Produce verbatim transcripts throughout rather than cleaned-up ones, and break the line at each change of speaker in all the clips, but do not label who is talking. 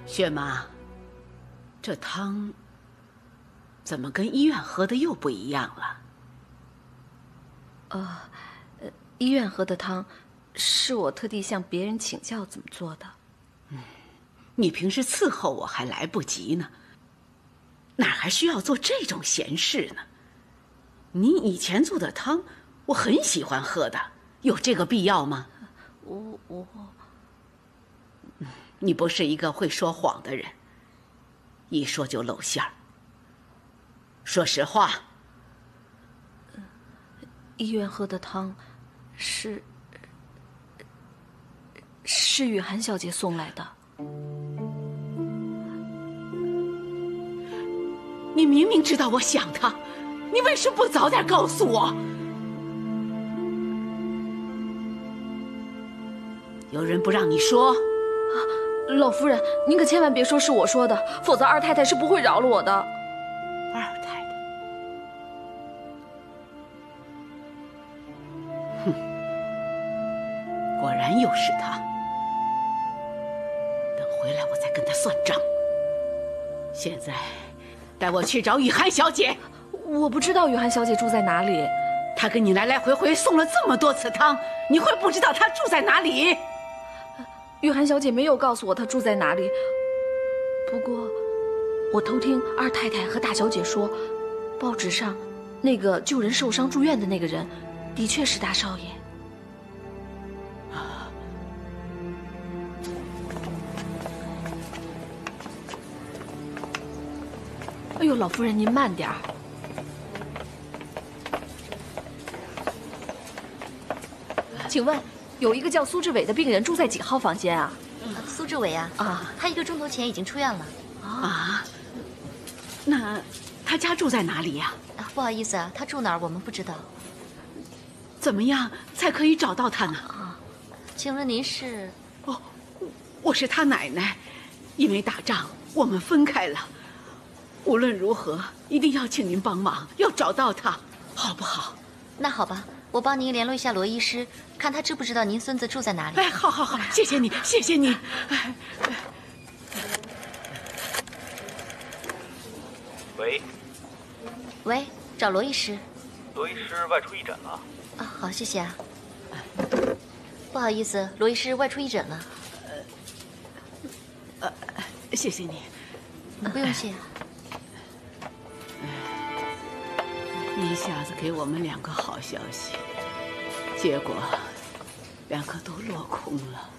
雪妈，这汤怎么跟医院喝的又不一样了？
呃，呃，医院喝的汤，是我特地向别人请教怎么做的。
嗯，你平时伺候我还来不及呢，哪还需要做这种闲事呢？你以前做的汤，我很喜欢喝的，有这个必要吗？
我我，
你不是一个会说谎的人，一说就露馅儿。说实话。
医院喝的汤，是是雨涵小姐送来的。
你明明知道我想她，你为什么不早点告诉我？有人不让你说？
老夫人，您可千万别说是我说的，否则二太太是不会饶了我的。
二太太，哼，果然又是她。等回来我再跟她算账。现在，带我去找雨涵小姐。
我不知道雨涵小姐住在哪里。
她跟你来来回回送了这么多次汤，你会不知道她住在哪里？
雨涵小姐没有告诉我她住在哪里。不过，我偷听二太太和大小姐说，报纸上那个救人受伤住院的那个人，的确是大少爷。
啊！
哎呦，老夫人您慢点儿。请问，有一个叫苏志伟的病人住在几号房间啊？
嗯、苏志伟啊，啊，他一个钟头前已经出院了。
啊，那他家住在哪里呀？
啊，不好意思啊，他住哪儿我们不知道。
怎么样才可以找到他呢？
啊，请问您是？
哦，我是他奶奶，因为打仗我们分开了。无论如何，一定要请您帮忙，要找到他，好不好？
那好吧。我帮您联络一下罗医师，看他知不知道您孙子住在哪里。
哎，好好好，谢谢你，谢谢你。哎，
喂，
喂，找罗医师。
罗医师外出义诊了。
啊，好，谢谢啊。不好意思，罗医师外出义诊了。
呃，呃，谢谢你。
不用谢。
一下子给我们两个好消息，结果两个都落空了。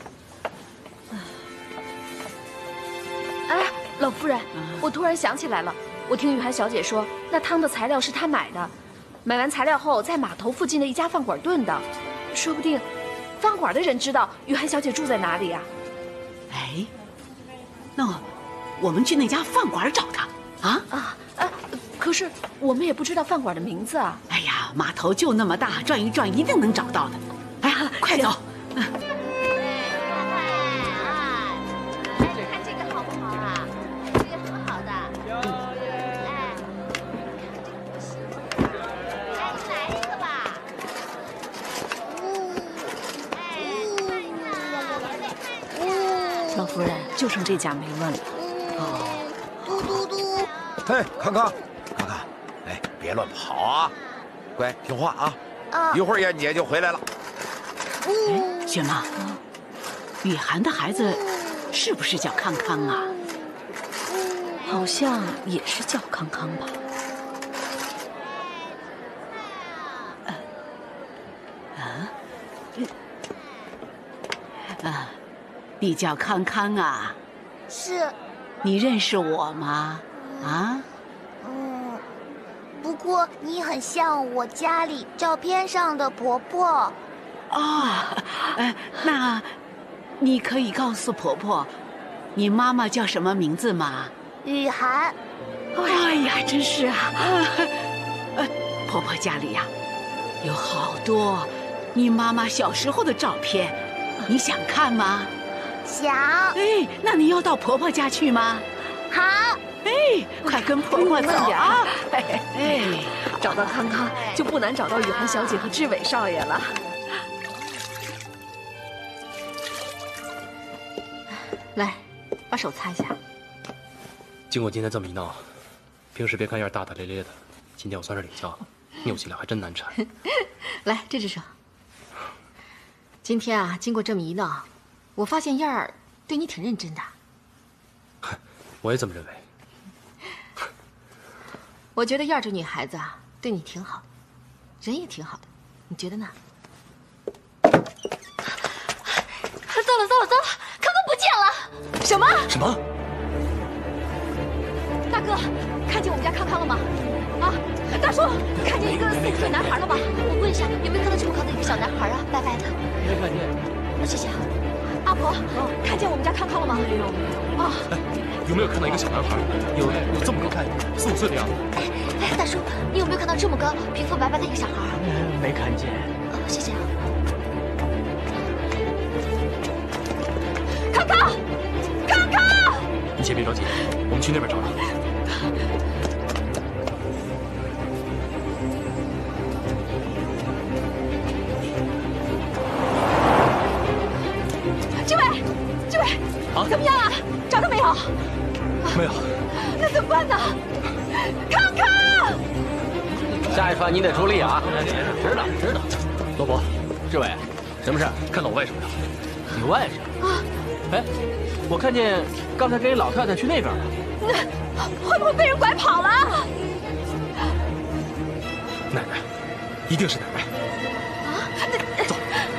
哎，老夫人，啊、我突然想起来了，我听雨涵小姐说，那汤的材料是她买的，买完材料后在码头附近的一家饭馆炖的，说不定饭馆的人知道雨涵小姐住在哪里呀、
啊？哎，那我们去那家饭馆找她啊
啊啊！可是我们也不知道饭馆的名字啊！
哎呀，码头就那么大，转一转一定能找到的。哎，快走！
嗯，看这个好不好啊？这个很好的。哎，哎，来一个吧。
老夫人，就剩这家没问了。
哦，
嘟嘟嘟。
嘿，康康。看看，哎，别乱跑啊，乖，听话啊！
啊，
一会儿燕姐就回来了。
哎，雪妈，雨涵的孩子是不是叫康康啊？
好像也是叫康康吧。
啊啊，嗯啊，你叫康康啊？
是。
你认识我吗？啊？
不过你很像我家里照片上的婆婆。
哦，呃，那你可以告诉婆婆，你妈妈叫什么名字吗？
雨涵。
哎呀，真是啊！呃，婆婆家里呀、啊，有好多你妈妈小时候的照片，你想看吗？
想。
哎，那你要到婆婆家去吗？
好。
哎，快跟婆婆走啊！
哎，找到康康就不难找到雨涵小姐和志伟少爷了。
来，
把手擦一下。
经过今天这么一闹，平时别看样大大咧咧的，今天我算是领教了，牛气量还真难缠。
来，这只手。今天啊，经过这么一闹，我发现燕儿对你挺认真的。
我也这么认为。
我觉得燕儿这女孩子啊，对你挺好的，人也挺好的，你觉得呢？糟了糟了糟了，康康不见了！什么？
什么？
大哥，看见我们家康康了吗？啊，大叔，看见一个四五岁男孩了吗？我问一下，有没有看到这么高的一个小男孩啊？白白的。
没看见。
谢谢啊。阿婆，看见我们家康康了吗？没有。啊。
有没有看到一个小男孩？有有这么高，四五岁的样子。
哎哎，大叔，你有没有看到这么高、皮肤白白的一个小孩？
没看见。
哦，谢谢啊。康康，康康！
你先别着急，我们去那边找他。
志伟，志伟，
啊，
怎么样啊？找到没有？
没有。
那怎么办呢？康康！
下一番你得出力啊！知道知道。
老伯，
志伟，什么事？
看到我外甥没有？
你外甥啊？哎，我看见刚才跟一老太太去那边了。
那会不会被人拐跑了？
奶奶，一定是奶奶。
啊，那
走。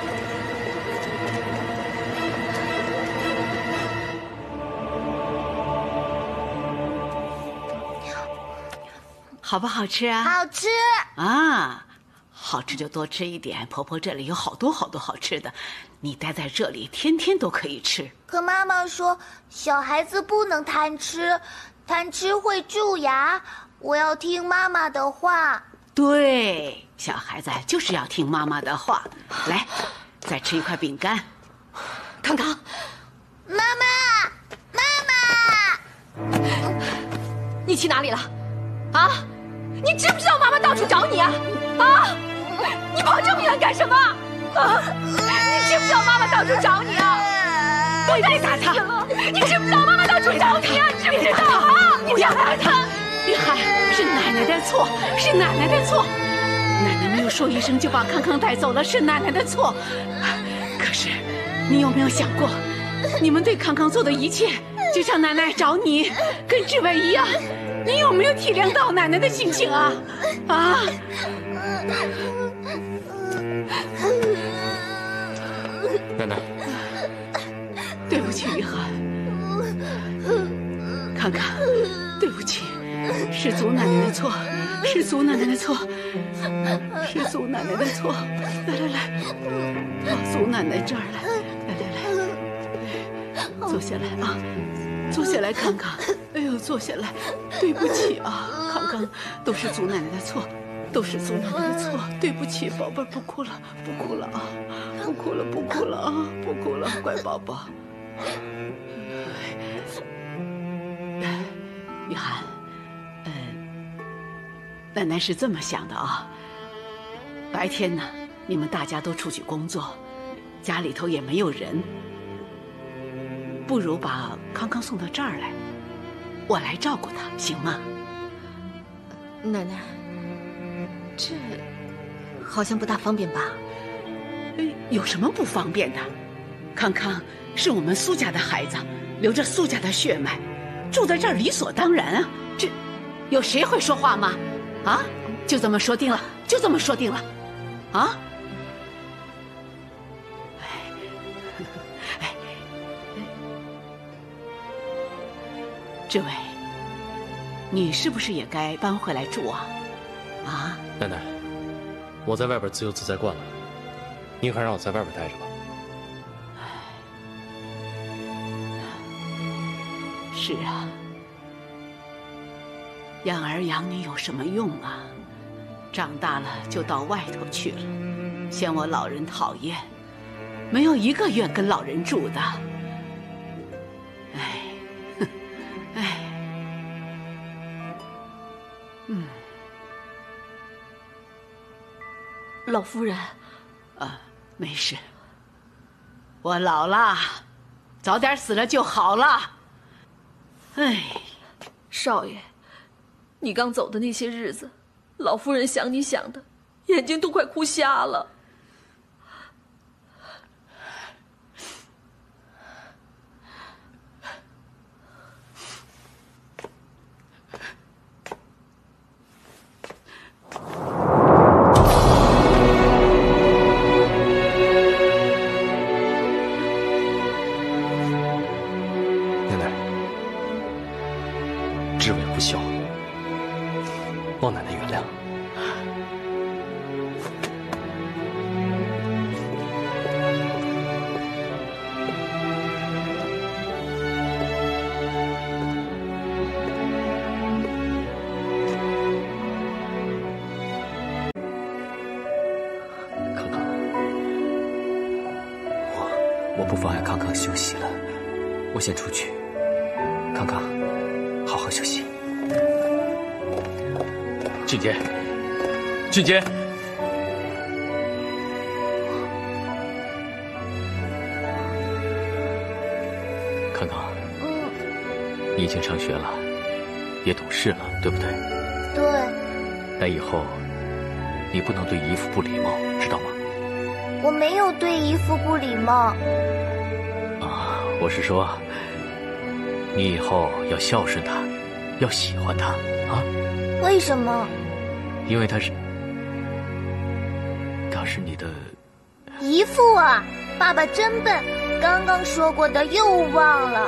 好不好吃啊？
好吃
啊，好吃就多吃一点。婆婆这里有好多好多好吃的，你待在这里天天都可以吃。
可妈妈说，小孩子不能贪吃，贪吃会蛀牙。我要听妈妈的话。
对，小孩子就是要听妈妈的话。来，再吃一块饼干。
康康，
妈妈，妈妈，
你去哪里了？啊！你知不知道妈妈到处找你啊？啊！你跑这么远干什么？啊！你知不知道妈妈到处找你啊？不要打他！你知不知道妈妈到处找你啊？知不知道啊？不要打他！
雨涵，是奶奶的错，是奶奶的错。奶奶没有说一声就把康康带走了，是奶奶的错。可是，你有没有想过，你们对康康做的一切，就像奶奶找你，跟志伟一样。你有没有体谅到奶奶的心情啊？啊！
奶奶，
对不起，雨涵。康康，对不起，是祖奶奶的错，是祖奶奶的错，是祖奶奶的错。来来来，到祖奶奶这儿来，来来来，坐下来啊。坐下来，康康。哎呦，坐下来。对不起啊，康康，都是祖奶奶的错，都是祖奶奶的错。对不起，宝贝儿，不哭了，不哭了啊，不哭了，不哭了啊，不哭了，乖宝宝。雨涵，嗯，奶奶是这么想的啊。白天呢，你们大家都出去工作，家里头也没有人。不如把康康送到这儿来，我来照顾他，行吗？
奶奶，这好像不大方便吧？
有什么不方便的？康康是我们苏家的孩子，流着苏家的血脉，住在这儿理所当然啊！这有谁会说话吗？啊，就这么说定了，就这么说定了，啊！志伟，你是不是也该搬回来住啊？啊！
奶奶，我在外边自由自在惯了，您还让我在外边待着吧。
是啊，养儿养女有什么用啊？长大了就到外头去了，嫌我老人讨厌，没有一个愿跟老人住的。哎。哎，嗯，
老夫人，
啊，没事，我老了，早点死了就好了。 哎，
少爷，你刚走的那些日子，老夫人想你想的，眼睛都快哭瞎了。
望奶奶原谅。
康康，我我不妨碍康康休息了，我先出去。康康，好好休息。
俊杰，俊杰，
康康，
嗯，
你已经上学了，也懂事了，对不对？
对。
那以后你不能对姨父不礼貌，知道吗？
我没有对姨父不礼貌。
啊，我是说，你以后要孝顺他，要喜欢他啊。
为什么？
因为他是，他是你的
姨父啊！爸爸真笨，刚刚说过的又忘了。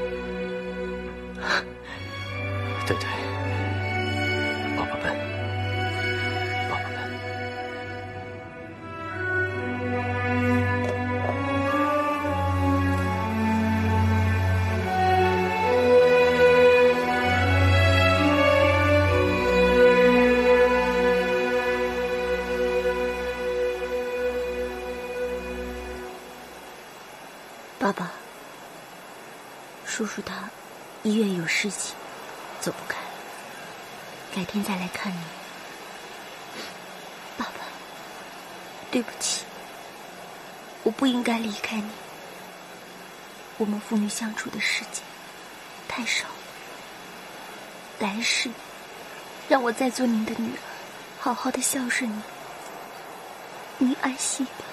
对对，爸爸笨，爸爸笨。
爸爸，叔叔他医院有事情，走不开，改天再来看你。爸爸，对不起，我不应该离开你。我们父女相处的时间太少了，来世让我再做您的女儿，好好的孝顺你。您安心吧。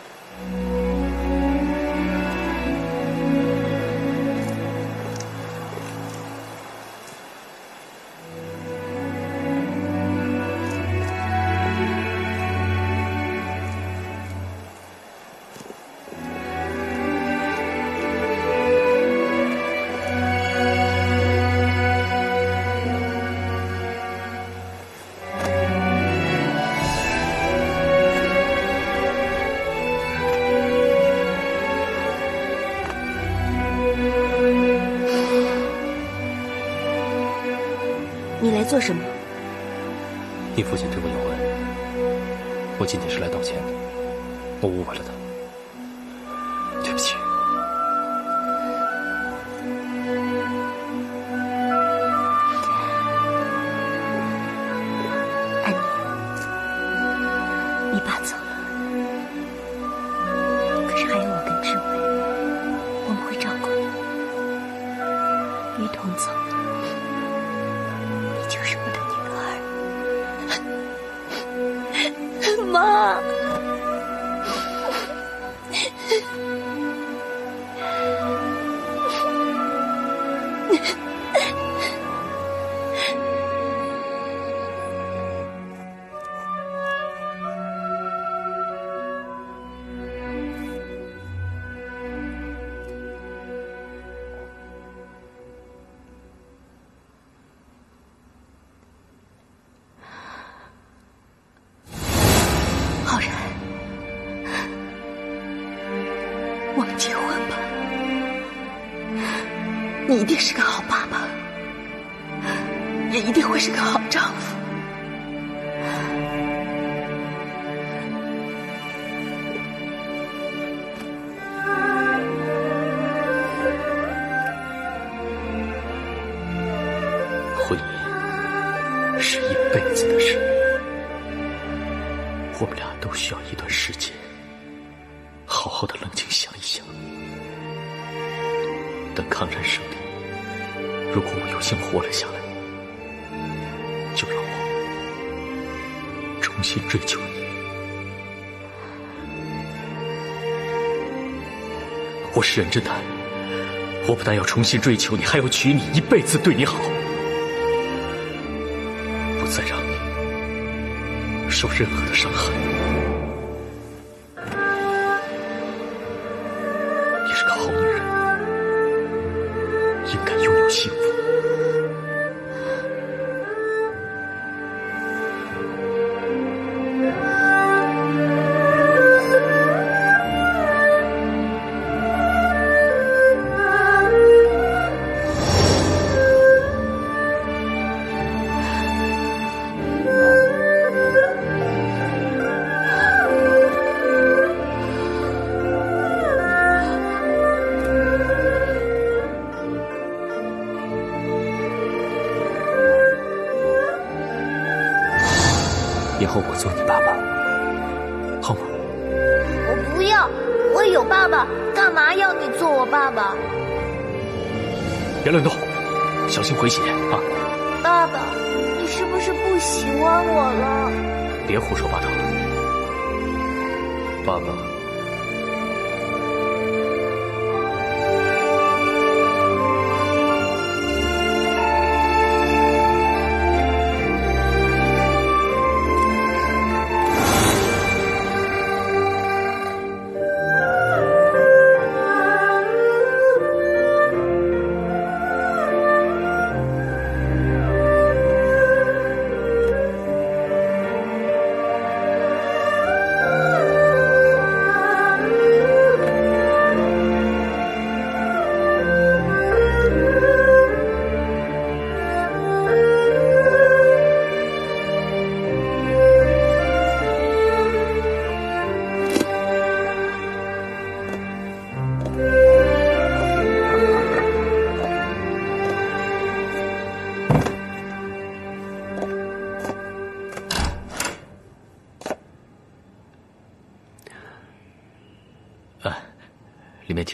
你来做什么？
你父亲对我有恩，我今天是来道歉的，我误会了他，对不起。
安妮，你爸走了，可是还有我跟志伟，我们会照顾你，一同走。 就是我的女儿，妈。我们结婚吧，你一定是个好爸爸，也一定会是个好丈夫。
婚姻是一辈子的事，我们俩都需要一段时间。 好好的冷静想一想，等抗战胜利， 如果我有幸活了下来，就让我重新追求你。我是任侦探，我不但要重新追求你，还要娶你，一辈子对你好，不再让你受任何的伤害。你是个好女人，应该拥有幸福。以后我做你爸爸，好吗？
我不要，我有爸爸，干嘛要你做我爸爸？
别乱动，小心回血啊！
爸爸，你是不是不喜欢我了？
别胡说八道，爸爸。里面请。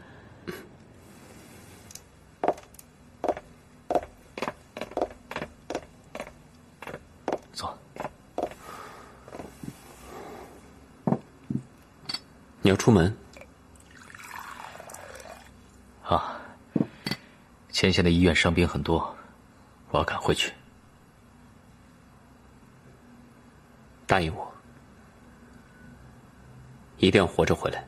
坐。
你要出门？
啊，前线的医院伤兵很多，我要赶回去。
答应我，一定要活着回来。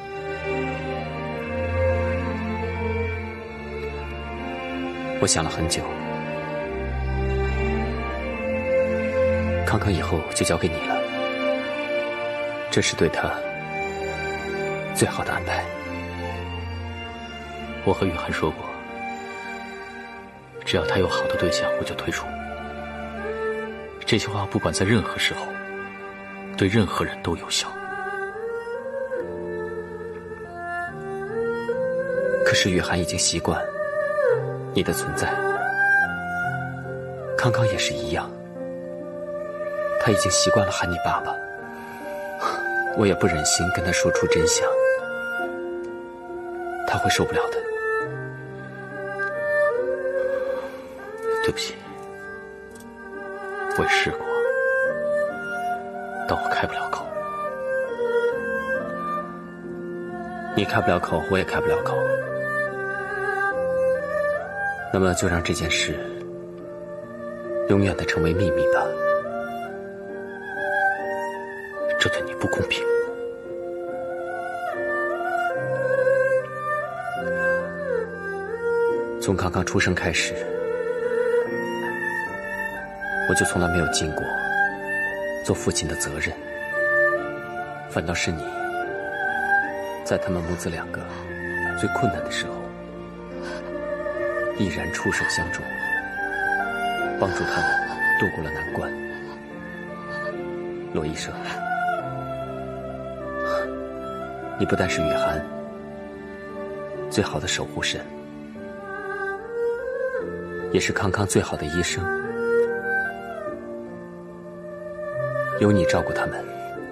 我想了很久，康康以后就交给你了，这是对他最好的安排。
我和雨涵说过，只要他有好的对象，我就退出。这句话不管在任何时候，对任何人都有效。
可是雨涵已经习惯你的存在，康康也是一样，他已经习惯了喊你爸爸。我也不忍心跟他说出真相，他会受不了的。
对不起，我也试过，但我开不了口。
你开不了口，我也开不了口。那么就让这件事永远的成为秘密吧。
这对你不公平。
从康康出生开始，我就从来没有尽过做父亲的责任，反倒是你在他们母子两个最困难的时候毅然出手相助，帮助他们度过了难关。罗医生，你不但是雨涵最好的守护神，也是康康最好的医生。有你照顾他们，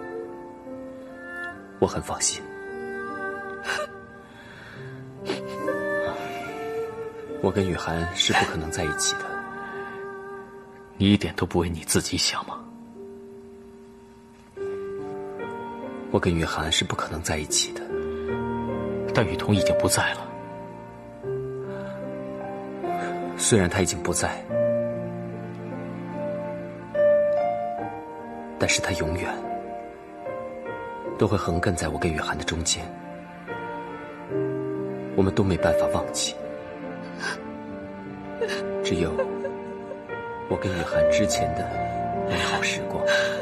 我很放心。 我跟雨涵是不可能在一起的。
你一点都不为你自己想吗？
我跟雨涵是不可能在一起的。
但雨桐已经不在了。
虽然他已经不在，但是他永远都会横亘在我跟雨涵的中间，我们都没办法忘记。只有我跟雨涵之前的美好时光，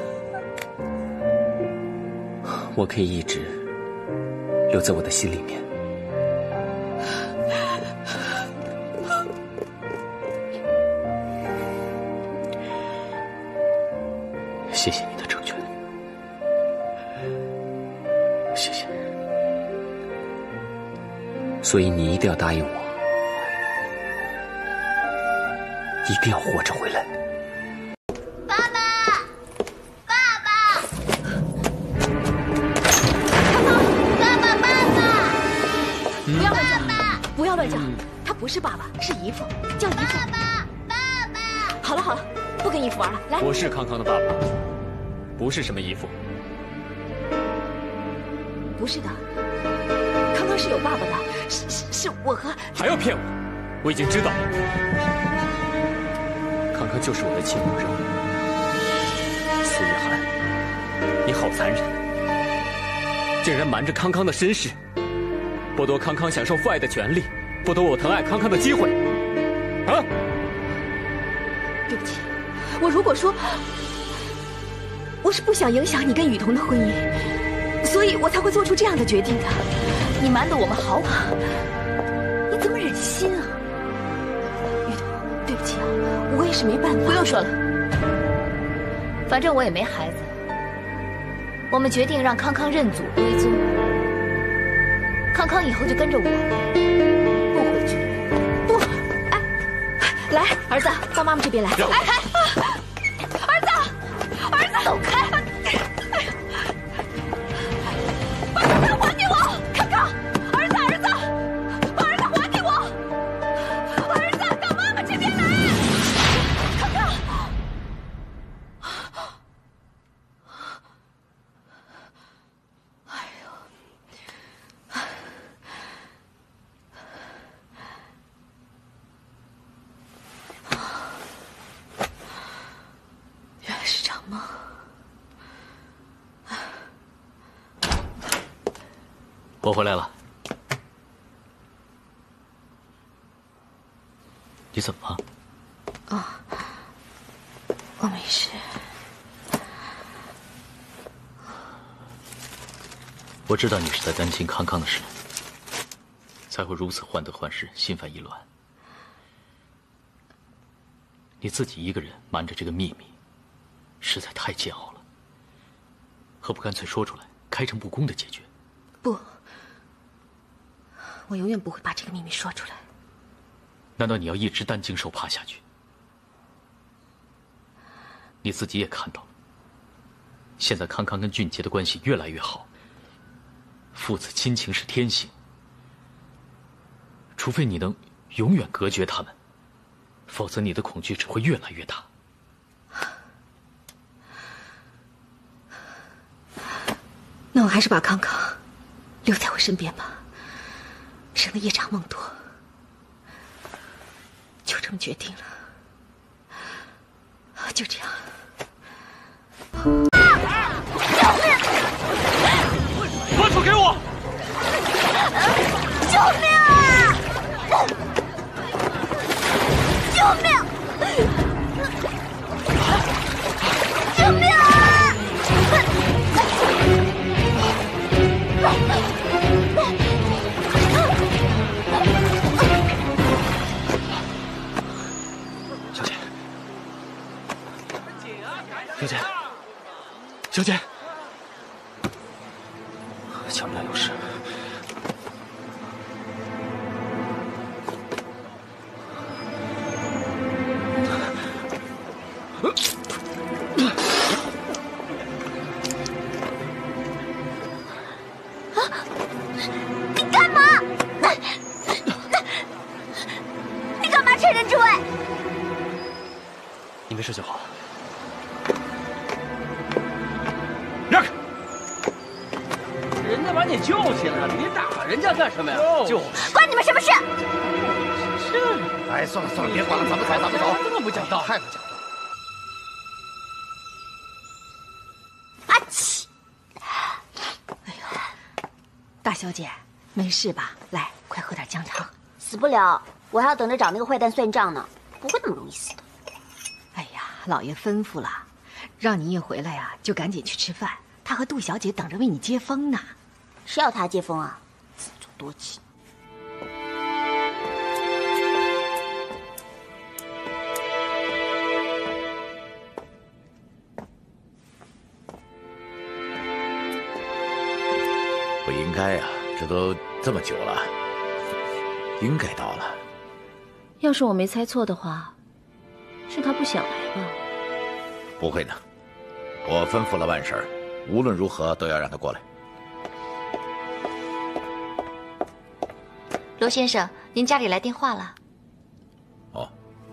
我可以一直留在我的心里面。
谢谢你的成全，谢谢。
所以你一定要答应我，一定要活着回来。
爸爸，爸爸，爸爸，爸爸，
不要乱叫，不要乱叫，他不是爸爸，是姨父，叫姨父。
爸爸，爸爸。
好了好了，不跟姨父玩了，来。
我是康康的爸爸，不是什么姨父。
不是的，康康是有爸爸的，是是是我和……
还要骗我？我已经知道了，康康就是我的亲骨肉。苏雨涵，你好残忍，竟然瞒着康康的身世，剥夺康康享受父爱的权利，剥夺我疼爱康康的机会。啊！
对不起，我如果说我是不想影响你跟雨桐的婚姻，所以我才会做出这样的决定的。你瞒得我们好晚，你怎么忍心啊？雨桐，对不起啊，我也是没办法。
不用说了，反正我也没孩子，我们决定让康康认祖归宗。康康以后就跟着我，不回去。
不，哎，来，儿子，到妈妈这边来。哎哎，儿子，儿子，走开！还给我，康康！儿子，儿子，把儿子还给我！儿子，到妈妈这边来！康康！哎呦！原来是场梦。
我回来了，你怎么了？
哦，我没事。
我知道你是在担心康康的事，才会如此患得患失、心烦意乱。你自己一个人瞒着这个秘密，实在太煎熬了。何不干脆说出来，开诚布公的解决？
不。我永远不会把这个秘密说出来。
难道你要一直担惊受怕下去？你自己也看到了，现在康康跟俊杰的关系越来越好，父子亲情是天性。除非你能永远隔绝他们，否则你的恐惧只会越来越大。
那我还是把康康留在我身边吧。省得夜长梦多，就这么决定了，就这样。
救命！
把手给我！
救命啊！救命！救命啊！
小姐，小姐，小姐，小苗有事。
你干嘛？
打人家干什么呀？就
关你们什么事？
是。
哎，算了算了，别管了，咱们走，咱们走。
这么不讲道，
太不讲道。
啊嚏！
哎呦，大小姐，没事吧？来，快喝点姜汤。
死不了，我还要等着找那个坏蛋算账呢，不会那么容易死的。
哎呀，老爷吩咐了，让你一回来呀、啊，就赶紧去吃饭。他和杜小姐等着为你接风呢。
谁要他接风啊？自作多情。
不应该呀、啊，这都这么久了，应该到了。
要是我没猜错的话，是他不想来吧？
不会的，我吩咐了万婶儿，无论如何都要让他过来。
罗先生，您家里来电话了。
哦。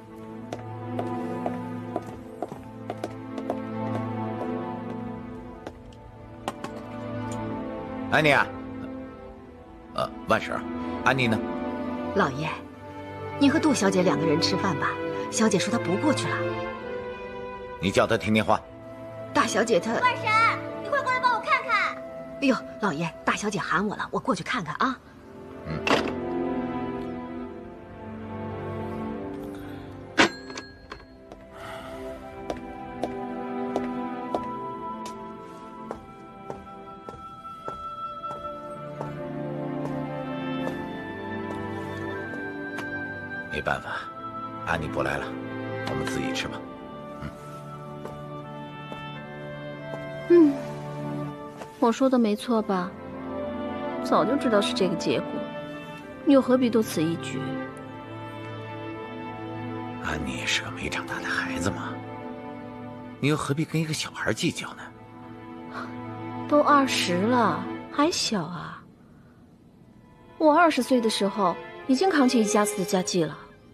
安妮啊，呃，万婶儿，安妮呢？
老爷，你和杜小姐两个人吃饭吧。小姐说她不过去了。
你叫她听电话。
大小姐她……
万婶，你快过来帮我看看。
哎呦，老爷，大小姐喊我了，我过去看看啊。
嗯。没办法，安妮不来了，我们自己吃吧。
嗯，我说的没错吧？早就知道是这个结果，你又何必多此一举？
安妮是个没长大的孩子嘛，你又何必跟一个小孩计较呢？
都二十了，还小啊！我二十岁的时候已经扛起一家子的家计了。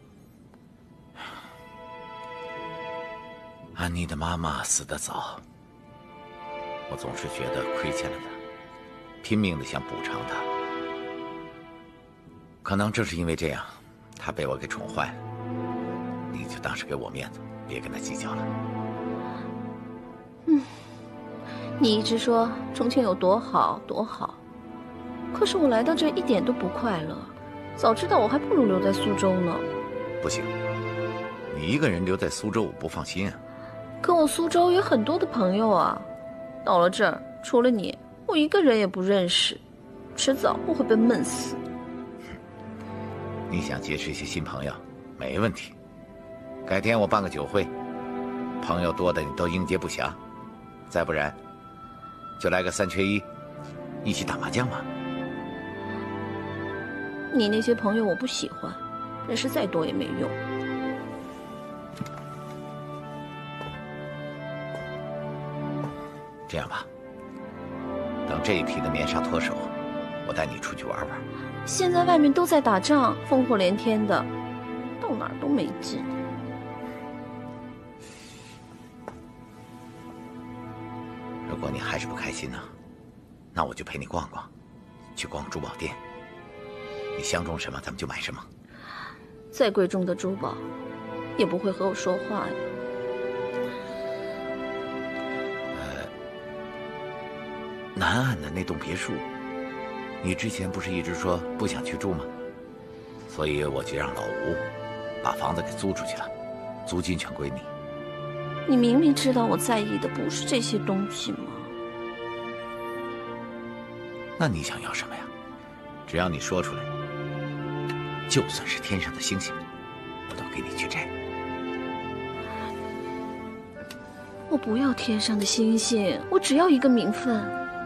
安妮的妈妈死得早，我总是觉得亏欠了她，拼命的想补偿她。可能正是因为这样，她被我给宠坏了。你就当是给我面子，别跟她计较了。
嗯，你一直说重庆有多好多好，可是我来到这一点都不快乐。早知道我还不如留在苏州呢。
不行，你一个人留在苏州，我不放心啊。
可我苏州有很多的朋友啊，到了这儿除了你，我一个人也不认识，迟早我会被闷死。
你想结识一些新朋友，没问题。改天我办个酒会，朋友多的你都应接不暇。再不然，就来个三缺一，一起打麻将嘛。
你那些朋友我不喜欢，认识再多也没用。
这样吧，等这一批的棉纱脱手，我带你出去玩玩。
现在外面都在打仗，烽火连天的，到哪儿都没劲。
如果你还是不开心呢，那我就陪你逛逛，去逛珠宝店。你相中什么，咱们就买什么。
再贵重的珠宝，也不会和我说话呀。
南岸的那栋别墅，你之前不是一直说不想去住吗？所以我就让老吴把房子给租出去了，租金全归你。
你明明知道我在意的不是这些东西吗？
那你想要什么呀？只要你说出来，就算是天上的星星，我都给你去摘。
我不要天上的星星，我只要一个名分。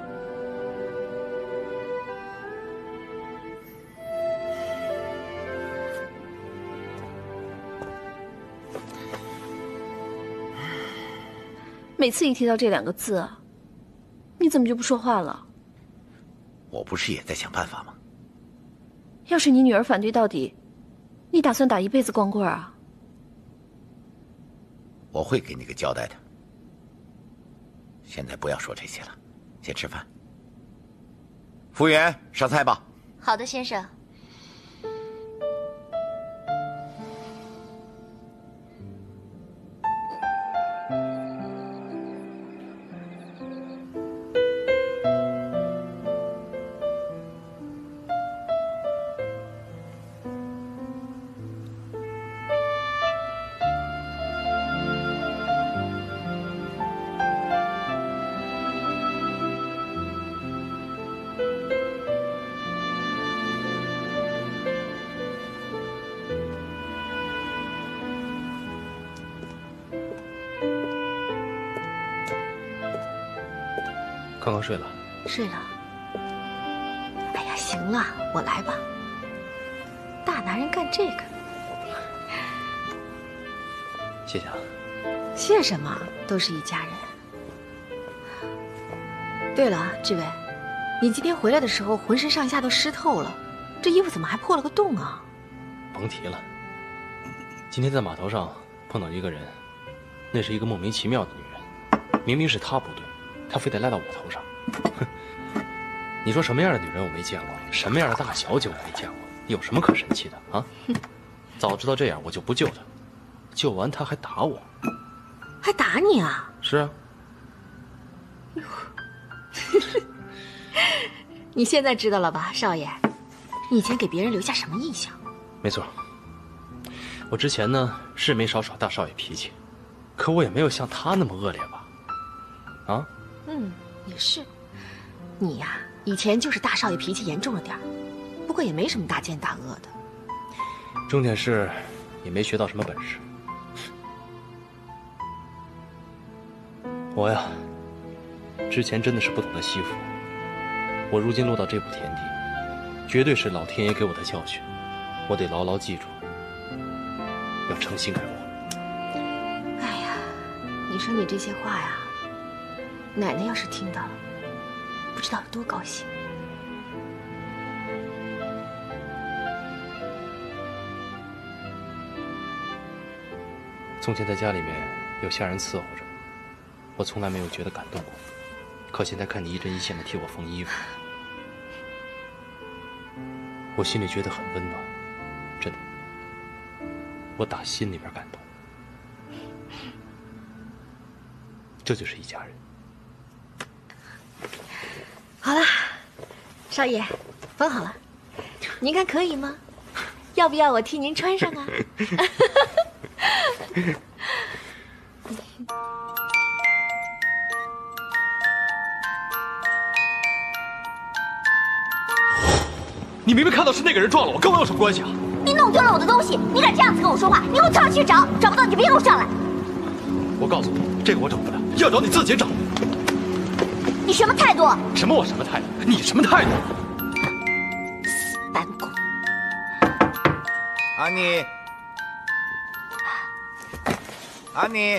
每次一提到这两个字啊，你怎么就不说话了？
我不是也在想办法吗？
要是你女儿反对到底，你打算打一辈子光棍啊？
我会给你个交代的。现在不要说这些了，先吃饭。服务员，上菜吧。
好的，先生。
康康睡了，
睡了。哎呀，行了，我来吧。大男人干这个，
谢谢啊。
谢什么？都是一家人。对了，志伟，你今天回来的时候浑身上下都湿透了，这衣服怎么还破了个洞啊？
甭提了，今天在码头上碰到一个人，那是一个莫名其妙的女人，明明是她不对。他非得赖到我头上，哼！你说什么样的女人我没见过，什么样的大小姐我没见过，有什么可神气的啊？早知道这样，我就不救她，救完她还打我，
还打你啊？
是啊。
你现在知道了吧，少爷？你以前给别人留下什么印象？
没错，我之前呢是没少耍大少爷脾气，可我也没有像他那么恶劣吧？啊？
嗯，也是。你呀，以前就是大少爷脾气严重了点儿，不过也没什么大奸大恶的。
重点是，也没学到什么本事。我呀，之前真的是不懂得惜福。我如今落到这步田地，绝对是老天爷给我的教训，我得牢牢记住，要诚心改过。
哎呀，你说你这些话呀，奶奶要是听到了，不知道有多高兴。
从前在家里面有下人伺候着，我从来没有觉得感动过。可现在看你一针一线的替我缝衣服，我心里觉得很温暖，真的，我打心里边感动。这就是一家人。
好了，少爷，缝好了，您看可以吗？要不要我替您穿上啊？
你明明看到是那个人撞了我，跟我有什么关系啊？
你弄丢了我的东西，你敢这样子跟我说话？你给我跳上去找，找不到你就别给我上来。
我告诉你，这个我找不了，要找你自己找。
你什么态度？
什么我什么态度？你什么态度？
死斑公！
安妮，安妮，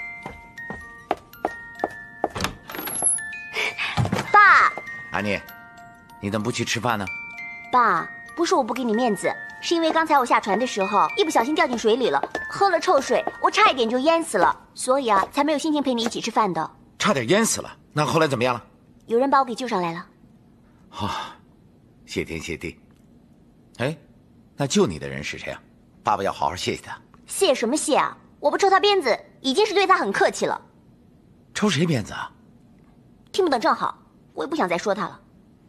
爸，
安妮，你怎么不去吃饭呢？
爸，不是我不给你面子，是因为刚才我下船的时候一不小心掉进水里了，喝了臭水，我差一点就淹死了，所以啊，才没有心情陪你一起吃饭的。
差点淹死了，那后来怎么样了？
有人把我给救上来了。
啊、哦，谢天谢地。哎，那救你的人是谁啊？爸爸要好好谢谢他。
谢什么谢啊？我不抽他鞭子，已经是对他很客气了。
抽谁鞭子啊？
听不懂正好，我也不想再说他了。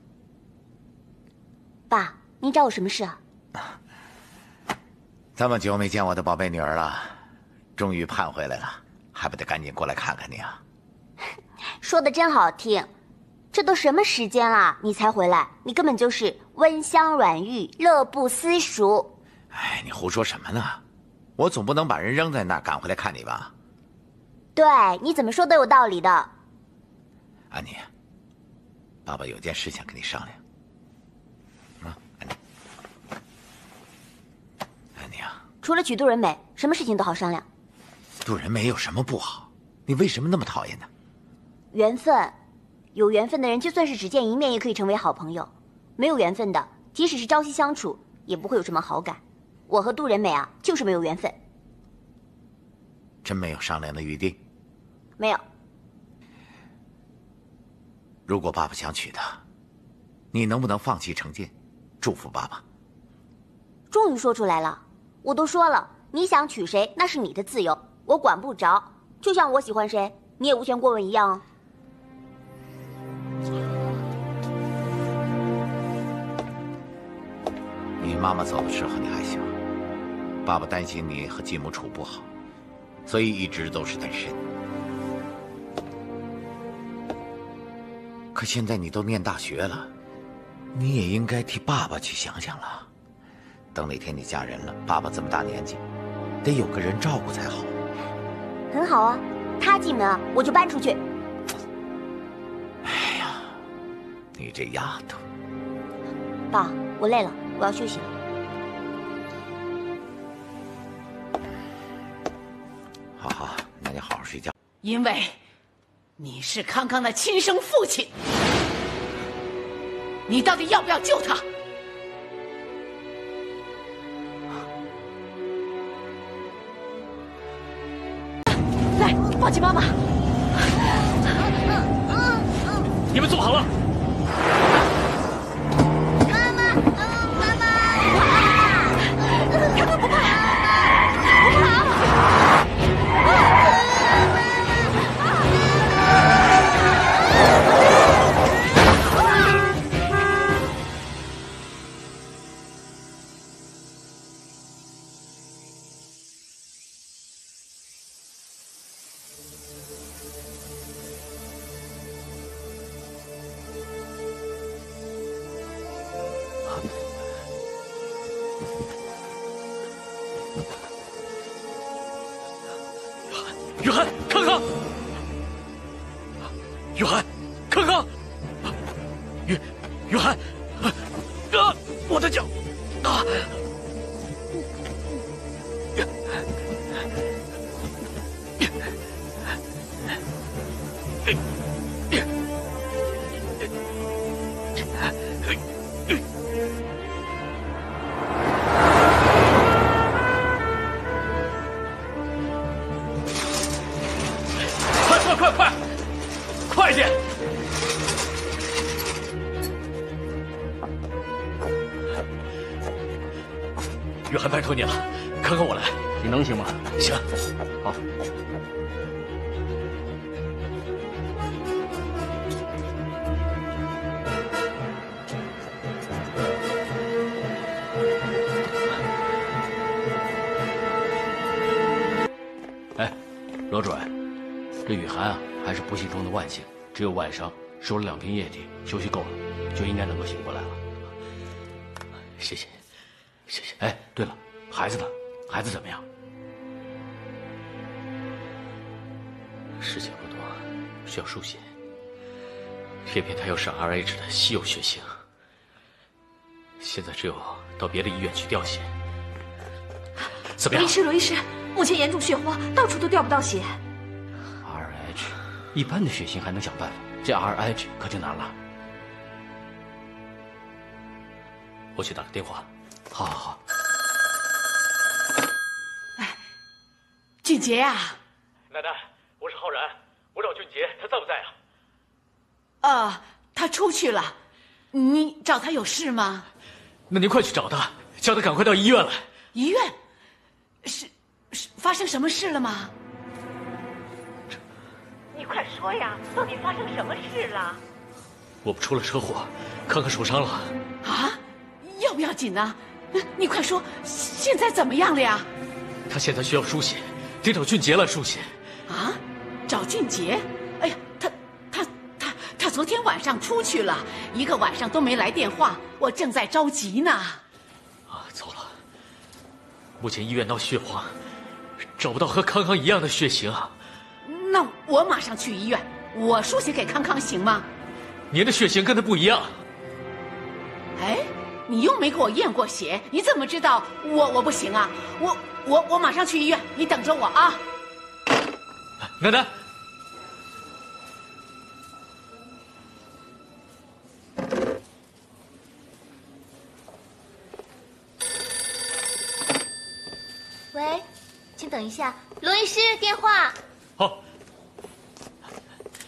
爸，您找我什么事啊？
这么久没见我的宝贝女儿了，终于盼回来了，还不得赶紧过来看看你啊？
说的真好听，这都什么时间了，你才回来？你根本就是温香软玉，乐不思蜀。
哎，你胡说什么呢？我总不能把人扔在那儿赶回来看你吧？
对，你怎么说都有道理的。
安妮，爸爸有件事想跟你商量。啊，安妮，安妮啊，
除了娶杜仁美，什么事情都好商量。
杜仁美有什么不好？你为什么那么讨厌她？
缘分，有缘分的人就算是只见一面也可以成为好朋友，没有缘分的，即使是朝夕相处，也不会有什么好感。我和杜仁美啊，就是没有缘分。
真没有商量的余地？
没有。
如果爸爸想娶她，你能不能放弃成见？ 祝福爸爸。
终于说出来了，我都说了，你想娶谁那是你的自由，我管不着。就像我喜欢谁，你也无权过问一样哦。
你妈妈走的时候你还小，爸爸担心你和继母处不好，所以一直都是单身。可现在你都念大学了，你也应该替爸爸去想想了。等哪天你嫁人了，爸爸这么大年纪，得有个人照顾才好。
很好啊，他进门啊，我就搬出去。
哎呀，你这丫头。
爸，我累了，我要休息了。
好好，那就好好睡觉。
因为你是康康的亲生父亲，你到底要不要救他？
来，抱紧妈妈。
你们坐好了。
妈妈，妈妈，
康康不怕，不怕。
约翰，康康，约翰，康康，约约翰，啊，我的脚，啊！快快快，快点！约翰，拜托你了，康康我来，
你能行吗？
行，
好。
哎，罗主任。这雨涵啊，还是不幸中的万幸，只有外伤，收了两瓶液体，休息够了，就应该能够醒过来了。谢谢，谢谢。哎，对了，孩子呢？孩子怎么样？时间不多，需要输血，偏偏他又是 R H 的稀有血型，现在只有到别的医院去调血。怎么样？
罗医师，罗医师，目前严重血荒，到处都调不到血。
一般的血型还能想办法，这 R H 可就难了。我去打个电话。好好好。
哎，俊杰呀、啊！
奶奶，我是浩然，我找俊杰，他在不在
啊？
啊？
啊，他出去了。你找他有事吗？
那您快去找他，叫他赶快到医院来。
医院？是是发生什么事了吗？
你快说呀，到底发生什么事了？
我们出了车祸，康康受伤了。
啊？要不要紧呢？你快说，现在怎么样了呀？
他现在需要输血，得找俊杰来输血。
啊？找俊杰？哎呀，他他他他昨天晚上出去了，一个晚上都没来电话，我正在着急呢。
啊，糟了！目前医院闹血荒，找不到和康康一样的血型啊。
那我马上去医院，我输血给康康行吗？
您的血型跟他不一样。
哎，你又没给我验过血，你怎么知道我我不行啊？我我我马上去医院，你等着我啊！
奶奶，
喂，请等一下，罗医师电话。
好。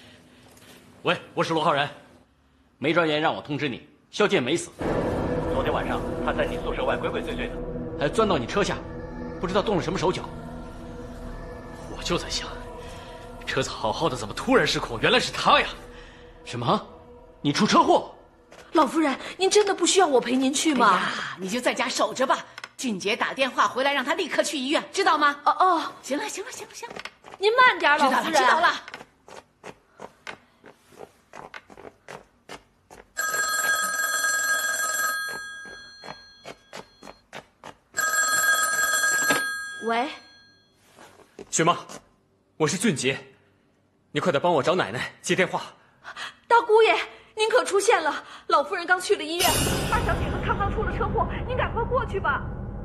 喂，我是罗浩然，
梅专员让我通知你，肖剑没死。
昨天天晚上他在你宿舍外鬼鬼祟祟的，
还钻到你车下，不知道动了什么手脚。我就在想，车子好好的，怎么突然失控？原来是他呀！什么？你出车祸？
老夫人，您真的不需要我陪您去吗？
哎呀，你就在家守着吧。俊杰打电话回来，让他立刻去医院，知道吗？
哦哦，
行了行了行了行了，
您慢点，老夫人。
知道了知道了。
喂，
雪妈，我是俊杰，你快点帮我找奶奶接电话。
大姑爷，您可出现了！老夫人刚去了医院，二小姐和康康出了车祸，您赶快过去吧。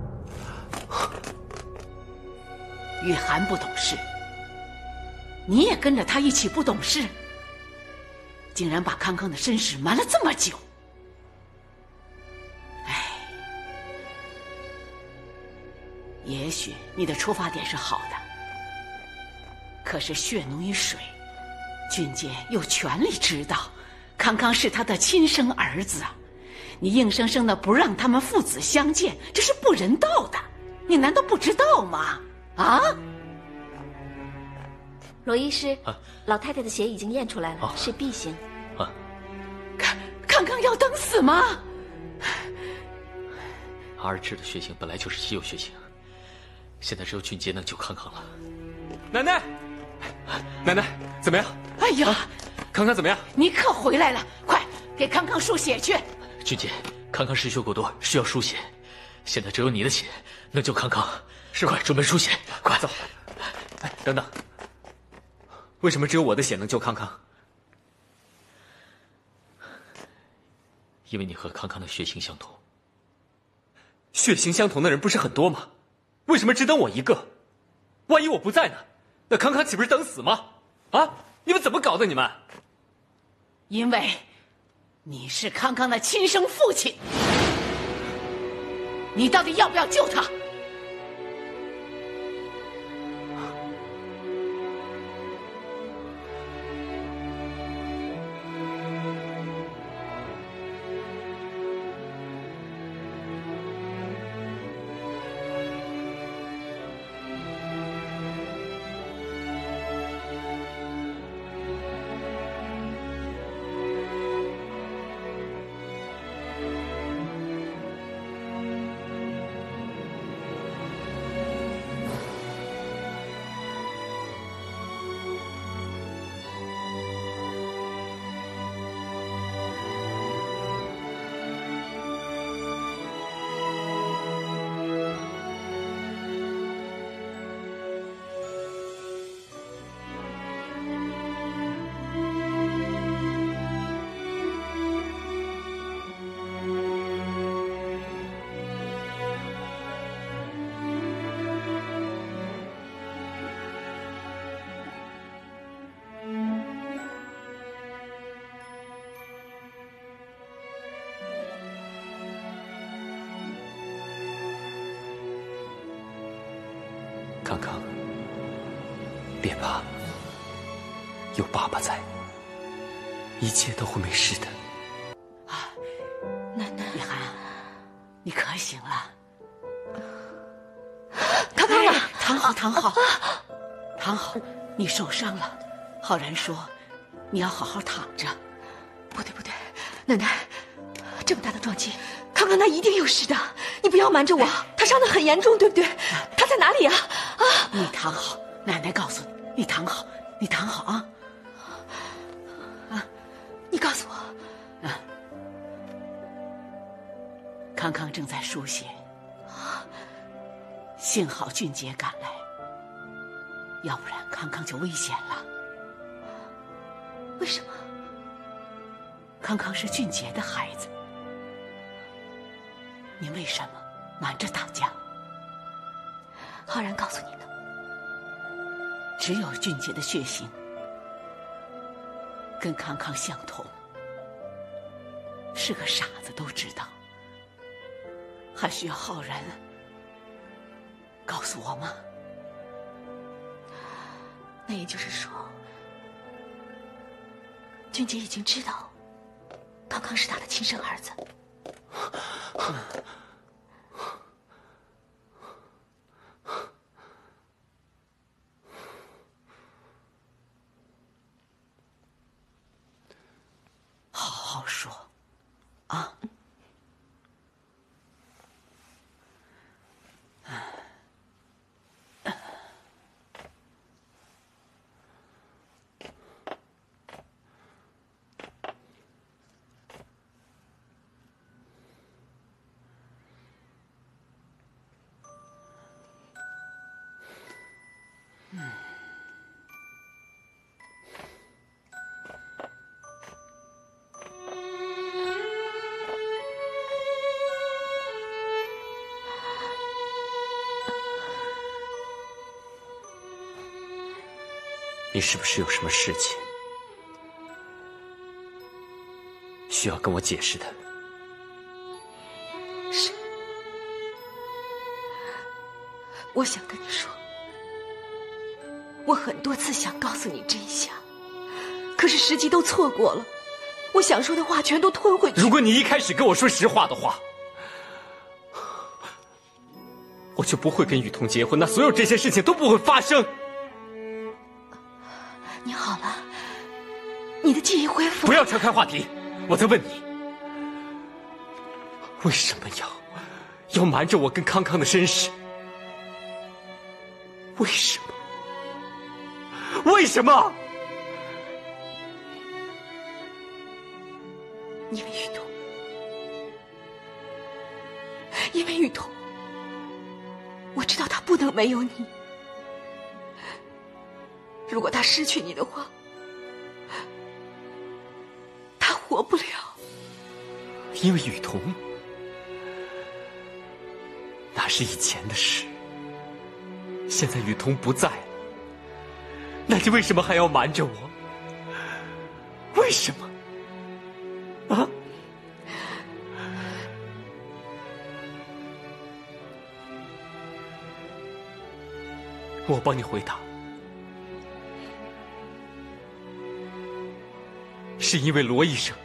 雨涵不懂事，你也跟着他一起不懂事，竟然把康康的身世瞒了这么久。哎，也许你的出发点是好的，可是血浓于水，俊杰有权利知道康康是他的亲生儿子啊！你硬生生的不让他们父子相见，这是不人道的，你难道不知道吗？啊！
罗医师，
啊、
老太太的血已经验出来了，
啊、
是 B 型。
啊，
康康康要等死吗？
阿尔治的血型本来就是稀有血型，现在只有俊杰能救康康了。
奶奶，奶奶，怎么样？
哎呀，啊、
康康怎么样？
你可回来了，快给康康输血去。
俊杰，康康失血过多，需要输血，现在只有你的血能救康康。是，快准备输血，快
走。哎，等等，为什么只有我的血能救康康？
因为你和康康的血型相同。
血型相同的人不是很多吗？为什么只等我一个？万一我不在呢？那康康岂不是等死吗？啊！你们怎么搞的？你们？
因为你是康康的亲生父亲，你到底要不要救他？
康康，别怕，有爸爸在，一切都会没事的。
啊，奶奶，雨涵，你可醒了？
康康啊，
躺好，躺好，躺好，你受伤了。浩然说，你要好好躺着。
不对不对，奶奶，这么大的撞击，康康他一定有事的，你不要瞒着我，他伤得很严重，对不对？他在哪里啊？啊！
你躺好，奶奶告诉你，你躺好，你躺好啊！啊，
你告诉我。
啊，康康正在输血，幸好俊杰赶来，要不然康康就危险了。
为什么？
康康是俊杰的孩子，你为什么瞒着大家？
浩然告诉你的。
只有俊杰的血型跟康康相同，是个傻子都知道，还需要浩然告诉我吗？
那也就是说，俊杰已经知道康康是他的亲生儿子。
好好说，啊。
你是不是有什么事情需要跟我解释的？
是，我想跟你说，我很多次想告诉你真相，可是时机都错过了，我想说的话全都吞回去。
如果你一开始跟我说实话的话，我就不会跟雨桐结婚，那所有这些事情都不会发生。
你好了，你的记忆恢复。
不要岔开话题，我在问你，为什么要要瞒着我跟康康的身世？为什么？为什么？
因为雨桐，因为雨桐，我知道他不能没有你。如果他失去你的话，他活不了。
因为雨桐，那是以前的事。现在雨桐不在了，那你为什么还要瞒着我？为什么？啊？我帮你回答。是因为罗医生。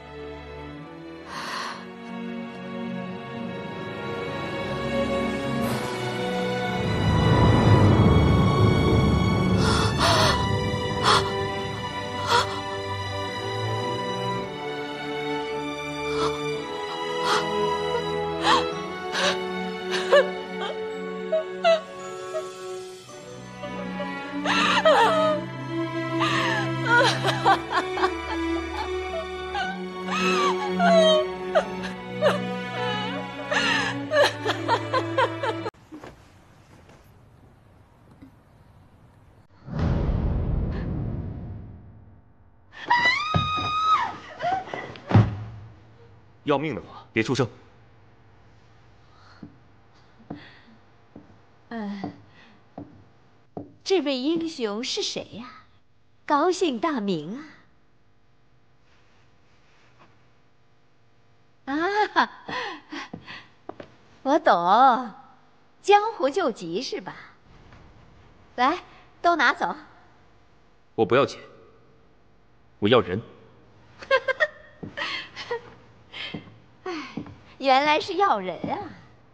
要命的话，别出声。
嗯，这位英雄是谁呀？高姓大名啊？啊，我懂，江湖救急是吧？来，都拿走。
我不要钱，我要人。
哎，原来是要人啊！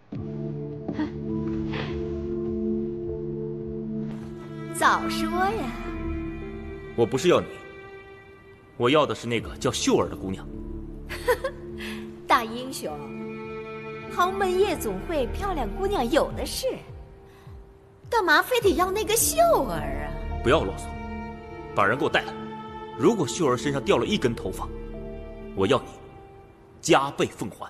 早说呀！
我不是要你，我要的是那个叫秀儿的姑娘。
大英雄，豪门夜总会漂亮姑娘有的是，干嘛非得要那个秀儿啊？
不要啰嗦，把人给我带来。如果秀儿身上掉了一根头发，我要你加倍奉还。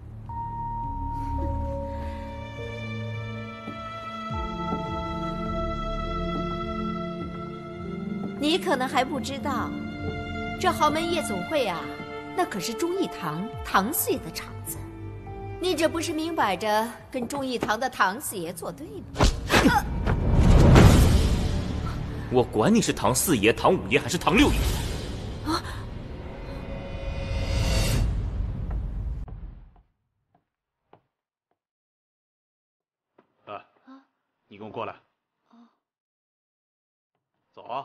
你可能还不知道，这豪门夜总会啊，那可是忠义堂唐四爷的场子。你这不是明摆着跟忠义堂的唐四爷作对吗？啊、
我管你是唐四爷、唐五爷还是唐六爷。
啊！
哎，你跟我过来。走啊！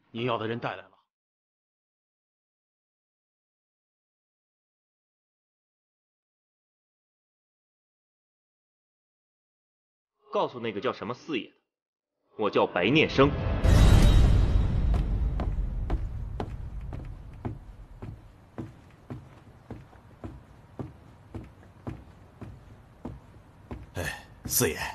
你要的人带来了。
告诉那个叫什么四爷的，我叫白念生。
哎，四爷，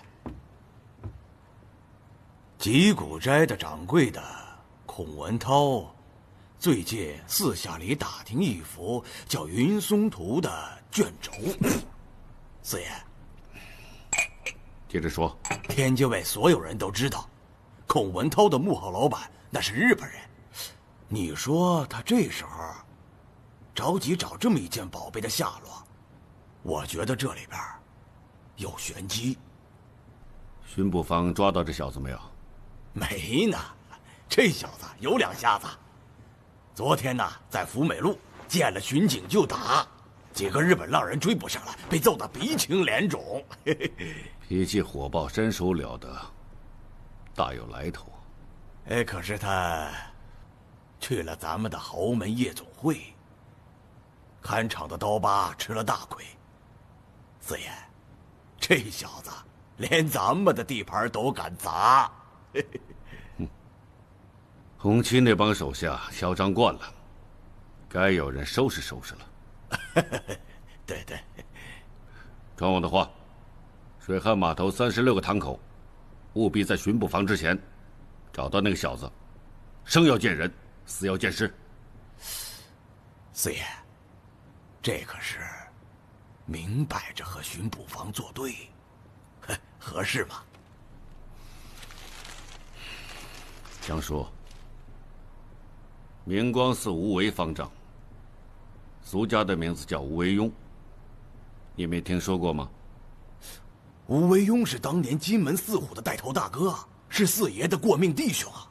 吉谷斋的掌柜的孔文涛，最近私下里打听一幅叫《云松图》的卷轴。四爷。
接着说，
天津卫所有人都知道，孔文涛的幕后老板那是日本人。你说他这时候着急找这么一件宝贝的下落，我觉得这里边有玄机。
巡捕房抓到这小子没有？
没呢，这小子有两下子。昨天呢，在福美路见了巡警就打，几个日本浪人追不上来，被揍得鼻青脸肿。嘿嘿嘿
脾气火爆，身手了得，大有来头。
哎，可是他去了咱们的豪门夜总会，看场的刀疤吃了大亏。四爷，这小子连咱们的地盘都敢砸。
红旗那帮手下嚣张惯了，该有人收拾收拾了。
对对，
传我的话。 水旱码头三十六个堂口，务必在巡捕房之前找到那个小子，生要见人，死要见尸。
四爷，这可是明摆着和巡捕房作对，哼，合适吗？
江叔，明光寺无为方丈，俗家的名字叫吴为庸，你没听说过吗？
吴为庸是当年金门四虎的带头大哥，是四爷的过命弟兄啊。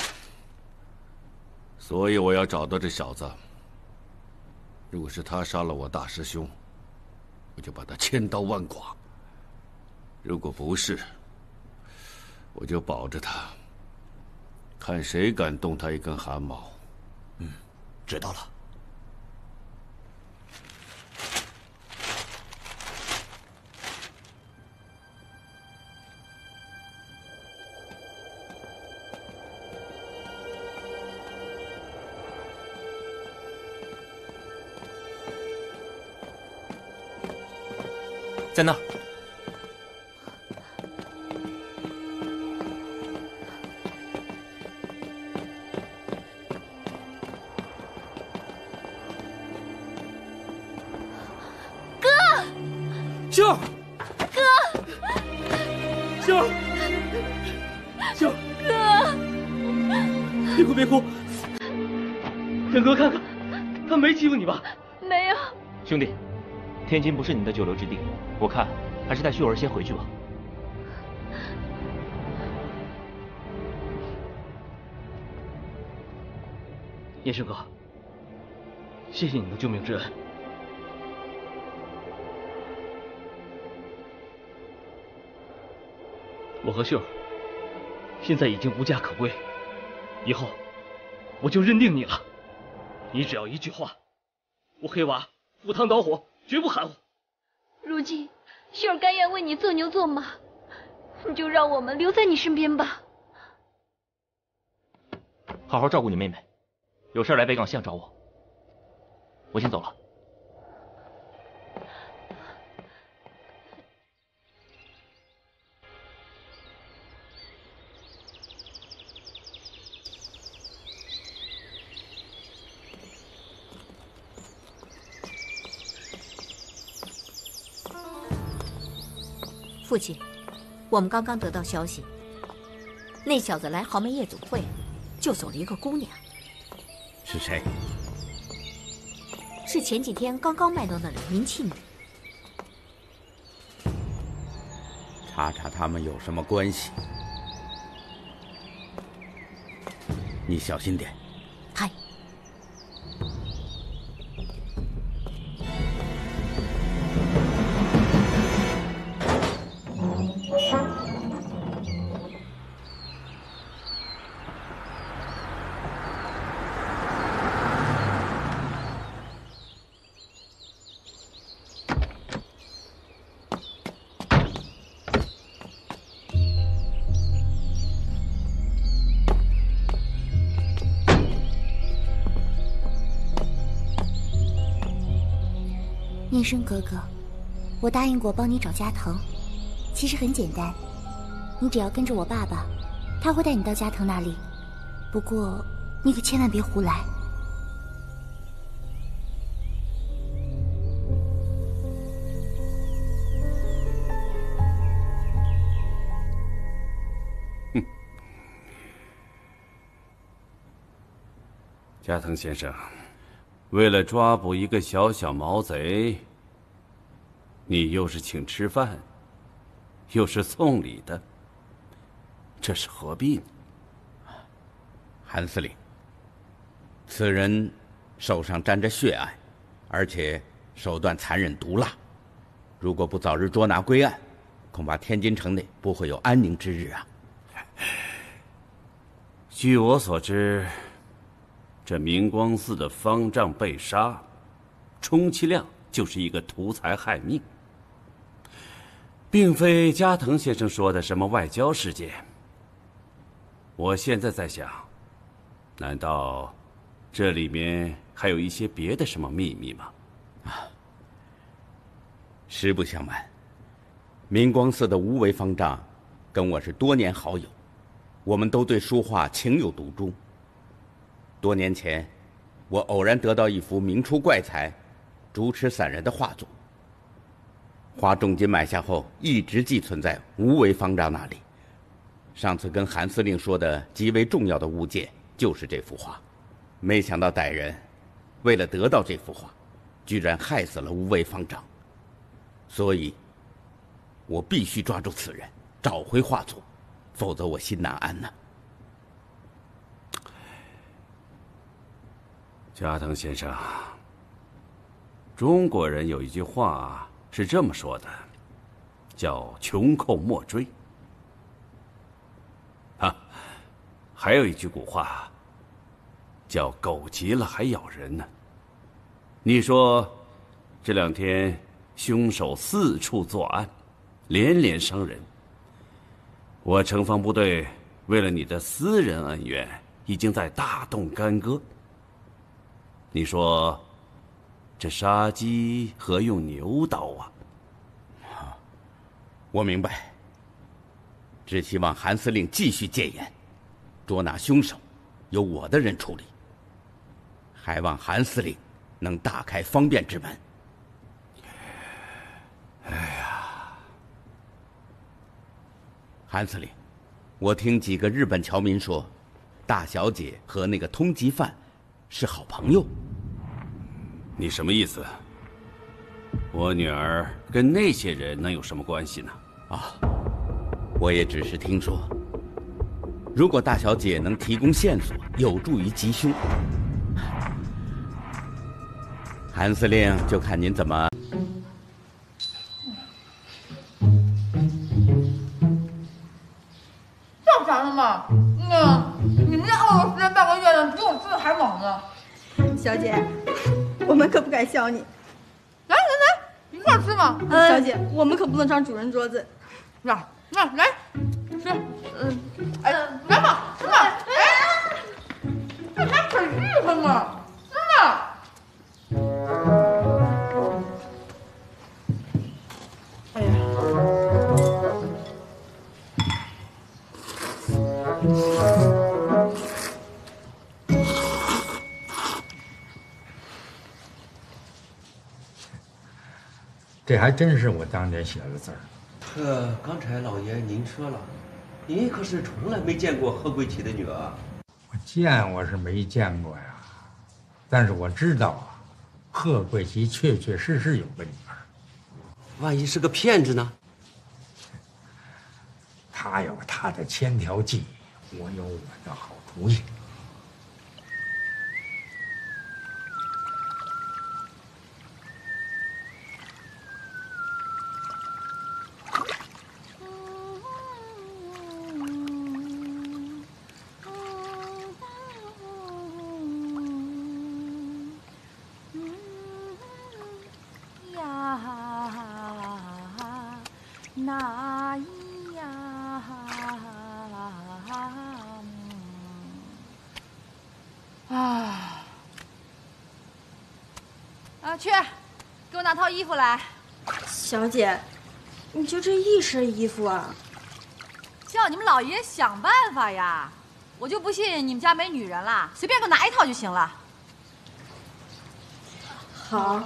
所以我要找到这小子。如果是他杀了我大师兄，我就把他千刀万剐；如果不是，我就保着他，看谁敢动他一根汗毛。
嗯，知道了。
在那儿。
哥，
秀儿，
哥，
秀儿，秀儿，
哥，
别哭别哭，让哥看看，他没欺负你吧？
没有。
兄弟。 天津不是你的久留之地，我看还是带秀儿先回去吧。
叶生哥，谢谢你的救命之恩。我和秀儿现在已经无家可归，以后我就认定你了。你只要一句话，我黑娃赴汤蹈火。 绝不含糊。
如今，秀儿甘愿为你做牛做马，你就让我们留在你身边吧。
好好照顾你妹妹，有事来北港巷找我。我先走了。
父亲，我们刚刚得到消息，那小子来豪门夜总会，救走了一个姑娘。
是谁？
是前几天刚刚卖到那里名气女。
查查他们有什么关系。你小心点。
嗨。
明生哥哥，我答应过帮你找加藤，其实很简单，你只要跟着我爸爸，他会带你到加藤那里。不过你可千万别胡来。
哼，加藤先生。 为了抓捕一个小小毛贼，你又是请吃饭，又是送礼的，这是何必呢？
韩司令，此人手上沾着血案，而且手段残忍毒辣，如果不早日捉拿归案，恐怕天津城内不会有安宁之日啊！
据我所知。 这明光寺的方丈被杀，充其量就是一个图财害命，并非加藤先生说的什么外交事件。我现在在想，难道这里面还有一些别的什么秘密吗？
啊，实不相瞒，明光寺的无为方丈跟我是多年好友，我们都对书画情有独钟。 多年前，我偶然得到一幅明初怪才竹池散人的画作，花重金买下后，一直寄存在无为方丈那里。上次跟韩司令说的极为重要的物件就是这幅画，没想到歹人为了得到这幅画，居然害死了无为方丈。所以，我必须抓住此人，找回画作，否则我心难安呐。
加藤先生，中国人有一句话是这么说的，叫“穷寇莫追”。啊，还有一句古话，叫“狗急了还咬人”呢。你说，这两天凶手四处作案，连连伤人。我城防部队为了你的私人恩怨，已经在大动干戈。 你说，这杀鸡何用牛刀啊？
我明白，只希望韩司令继续戒严，捉拿凶手，由我的人处理。还望韩司令能大开方便之门。
哎呀，
韩司令，我听几个日本侨民说，大小姐和那个通缉犯是好朋友。
你什么意思？我女儿跟那些人能有什么关系呢？
啊，我也只是听说。如果大小姐能提供线索，有助于缉凶，韩司令就看您怎么。
叫啥呢嘛？嗯，你们这熬了十天半个月的，比我吃的还猛呢。
小姐。 我们可不敢笑你，
来来来，一块吃嘛。
呃，小姐，我们可不能上主人桌子。
那那来吃，嗯，哎，来嘛，吃嘛，哎，这还可日本嘛，吃嘛。哎呀，
这还真是我当年写的字儿。
呃，刚才老爷您说了，您可是从来没见过贺贵琪的女儿。
我见我是没见过呀，但是我知道啊，贺贵琪确确实实有个女儿。
万一是个骗子呢？
他有他的千条计，我有我的好主意。
那咿呀啊！啊，去，给我我拿套衣服来。
小姐，你就这一身衣服啊？
叫你们老爷想办法呀！我就不信你们家没女人了，随便给我拿一套就行了。
好。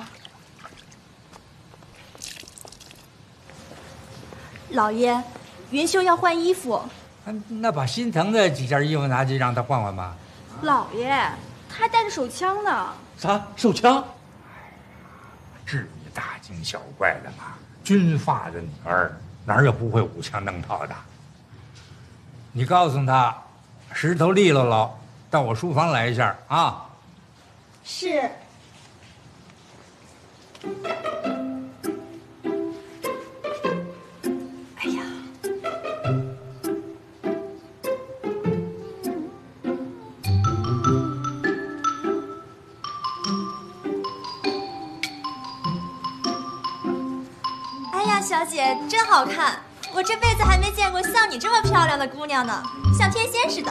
老爷，云秀要换衣服。
那把心疼的几件衣服拿去让他换换吧。
老爷，他还带着手枪呢。
啥？手枪？
至于大惊小怪的吗？军阀的女儿哪有不会舞枪弄炮的？你告诉他，石头利落了，到我书房来一下啊。
是。
哎呀，
哎呀，小姐真好看！我这辈子还没见过像你这么漂亮的姑娘呢，像天仙似的。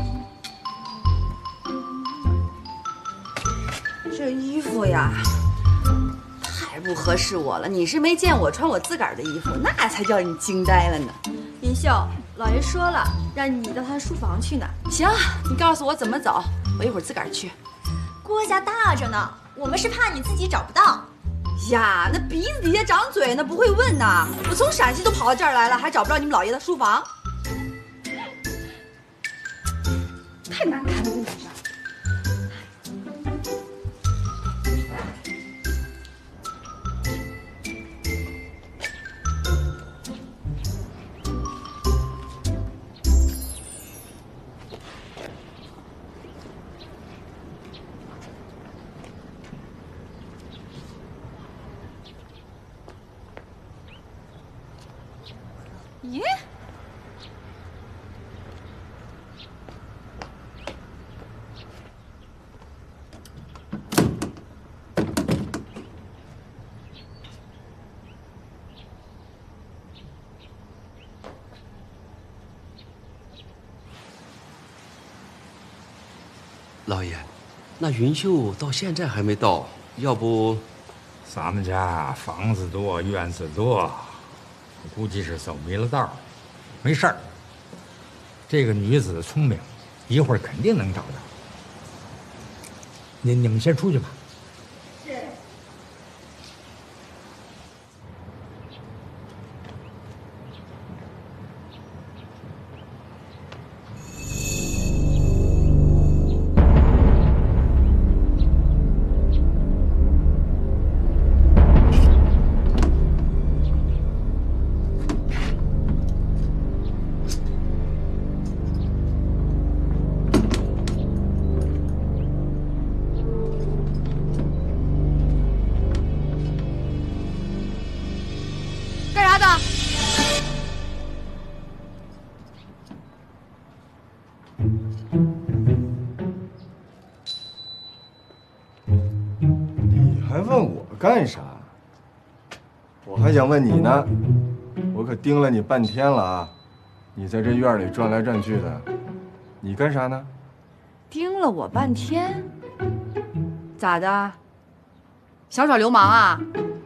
这衣服呀，太不合适我了。你是没见我穿我自个儿的衣服，那才叫你惊呆了呢。
云秀，老爷说了，让你到他书房去呢。
行，你告诉我怎么走，我一会儿自个儿去。
郭家大着呢，我们是怕你自己找不到。
呀，那鼻子底下长嘴，那不会问呐！我从陕西都跑到这儿来了，还找不着你们老爷的书房，太难看了，这是。咦？
老爷，那云秀到现在还没到，要不？
咱们家房子多，院子多，我估计是走迷了道儿。没事儿，这个女子聪明，一会儿肯定能找到。你你们先出去吧。
是。
干啥？我还想问你呢，我可盯了你半天了啊！你在这院里转来转去的，你干啥呢？
盯了我半天，咋的？想找流氓啊？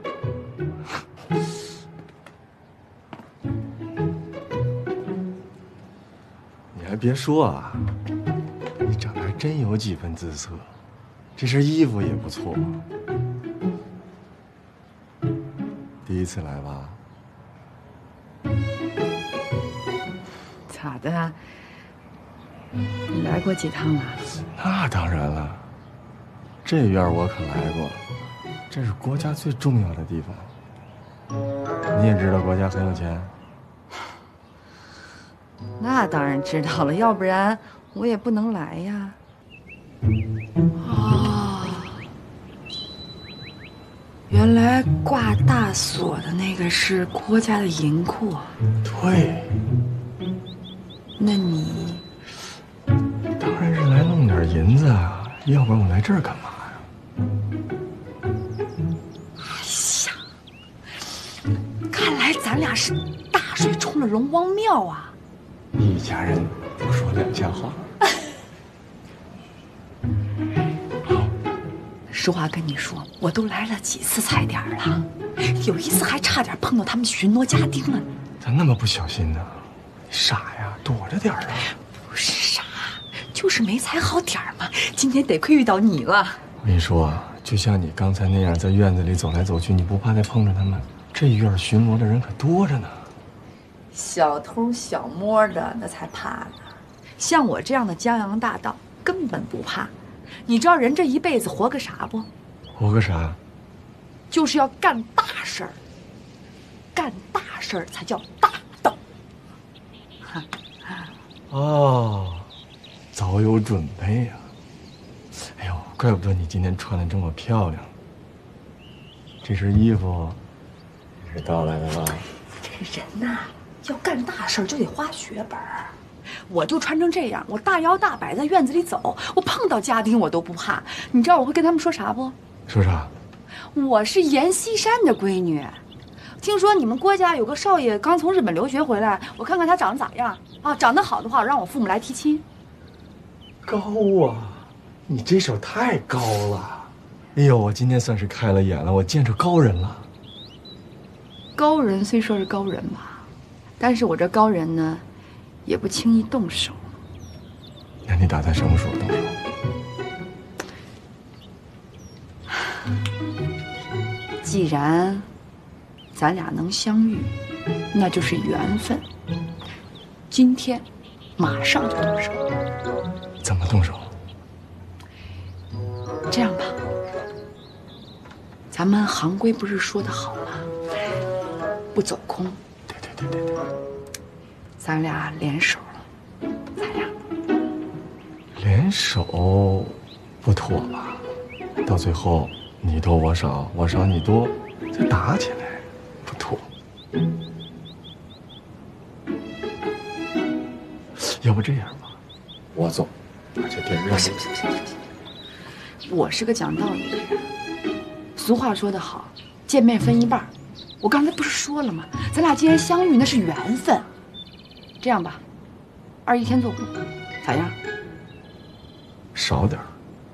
你还别说啊，你长得还真有几分姿色，这身衣服也不错。第一次来吧？
咋的？你来过几趟了？
那当然了，这院我可来过，这是国家最重要的地方。你也知道国家很有钱。
那当然知道了，要不然我也不能来呀。哦，原来挂大锁的那个是郭家的银库。
对。
那你
当然是来弄点银子啊，要不然我来这儿干嘛呀？
哎呀，看来咱俩是大水冲了龙王庙啊！
一家人不说两家话。
实话跟你说，我都来了几次踩点了，有一次还差点碰到他们巡逻家丁了。
咋那么不小心呢？傻呀，躲着点啊！
不是傻，就是没踩好点儿嘛。今天得亏遇到你了。
我跟你说，就像你刚才那样在院子里走来走去，你不怕再碰着他们？这院巡逻的人可多着呢。
小偷小摸的那才怕呢，像我这样的江洋大盗根本不怕。你知道人这一辈子活个啥不？
活个啥？
就是要干大事儿。干大事儿才叫大盗。
哦，早有准备呀、啊！哎呦，怪不得你今天穿的这么漂亮。这身衣服你是盗来的吧？
这人呐、啊，要干大事儿就得花血本儿。我就穿成这样，我大摇大摆在院子里走，我碰到家丁我都不怕。你知道我会跟他们说啥不？
说啥？
我是阎锡山的闺女。听说你们郭家有个少爷刚从日本留学回来，我看看他长得咋样啊？长得好的话，让我父母来提亲。
高啊，你这手太高了！哎呦，我今天算是开了眼了，我见着高人了。
高人虽说是高人吧，但是我这高人呢，也不轻易动手。
那你打算什么时候动手？
既然咱俩能相遇，那就是缘分。今天马上就动手。
怎么动手？
这样吧，咱们行规不是说的好吗？不走空。
对对对对对。
咱俩联手，咋样？
联手不妥吧？到最后你多我少，我少你多，再打起来。不妥，要不这样吧，我走，把这地儿让给你。
不行不行不行，我是个讲道理的人。俗话说得好，见面分一半。我刚才不是说了吗？咱俩既然相遇，那是缘分。这样吧，二一天做工，咋样？
少点儿。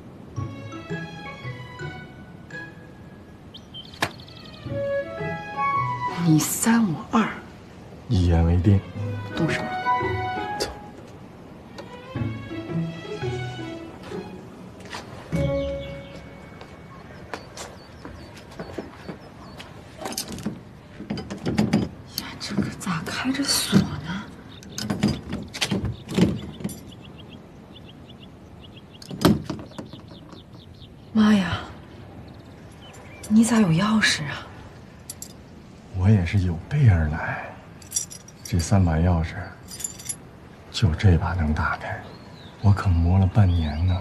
你三我二，
一言为定。
动手。
走。
呀，这个咋开着锁呢？妈呀，你咋有钥匙啊？
我也是有备而来，这三把钥匙，就这把能打开，我可磨了半年呢。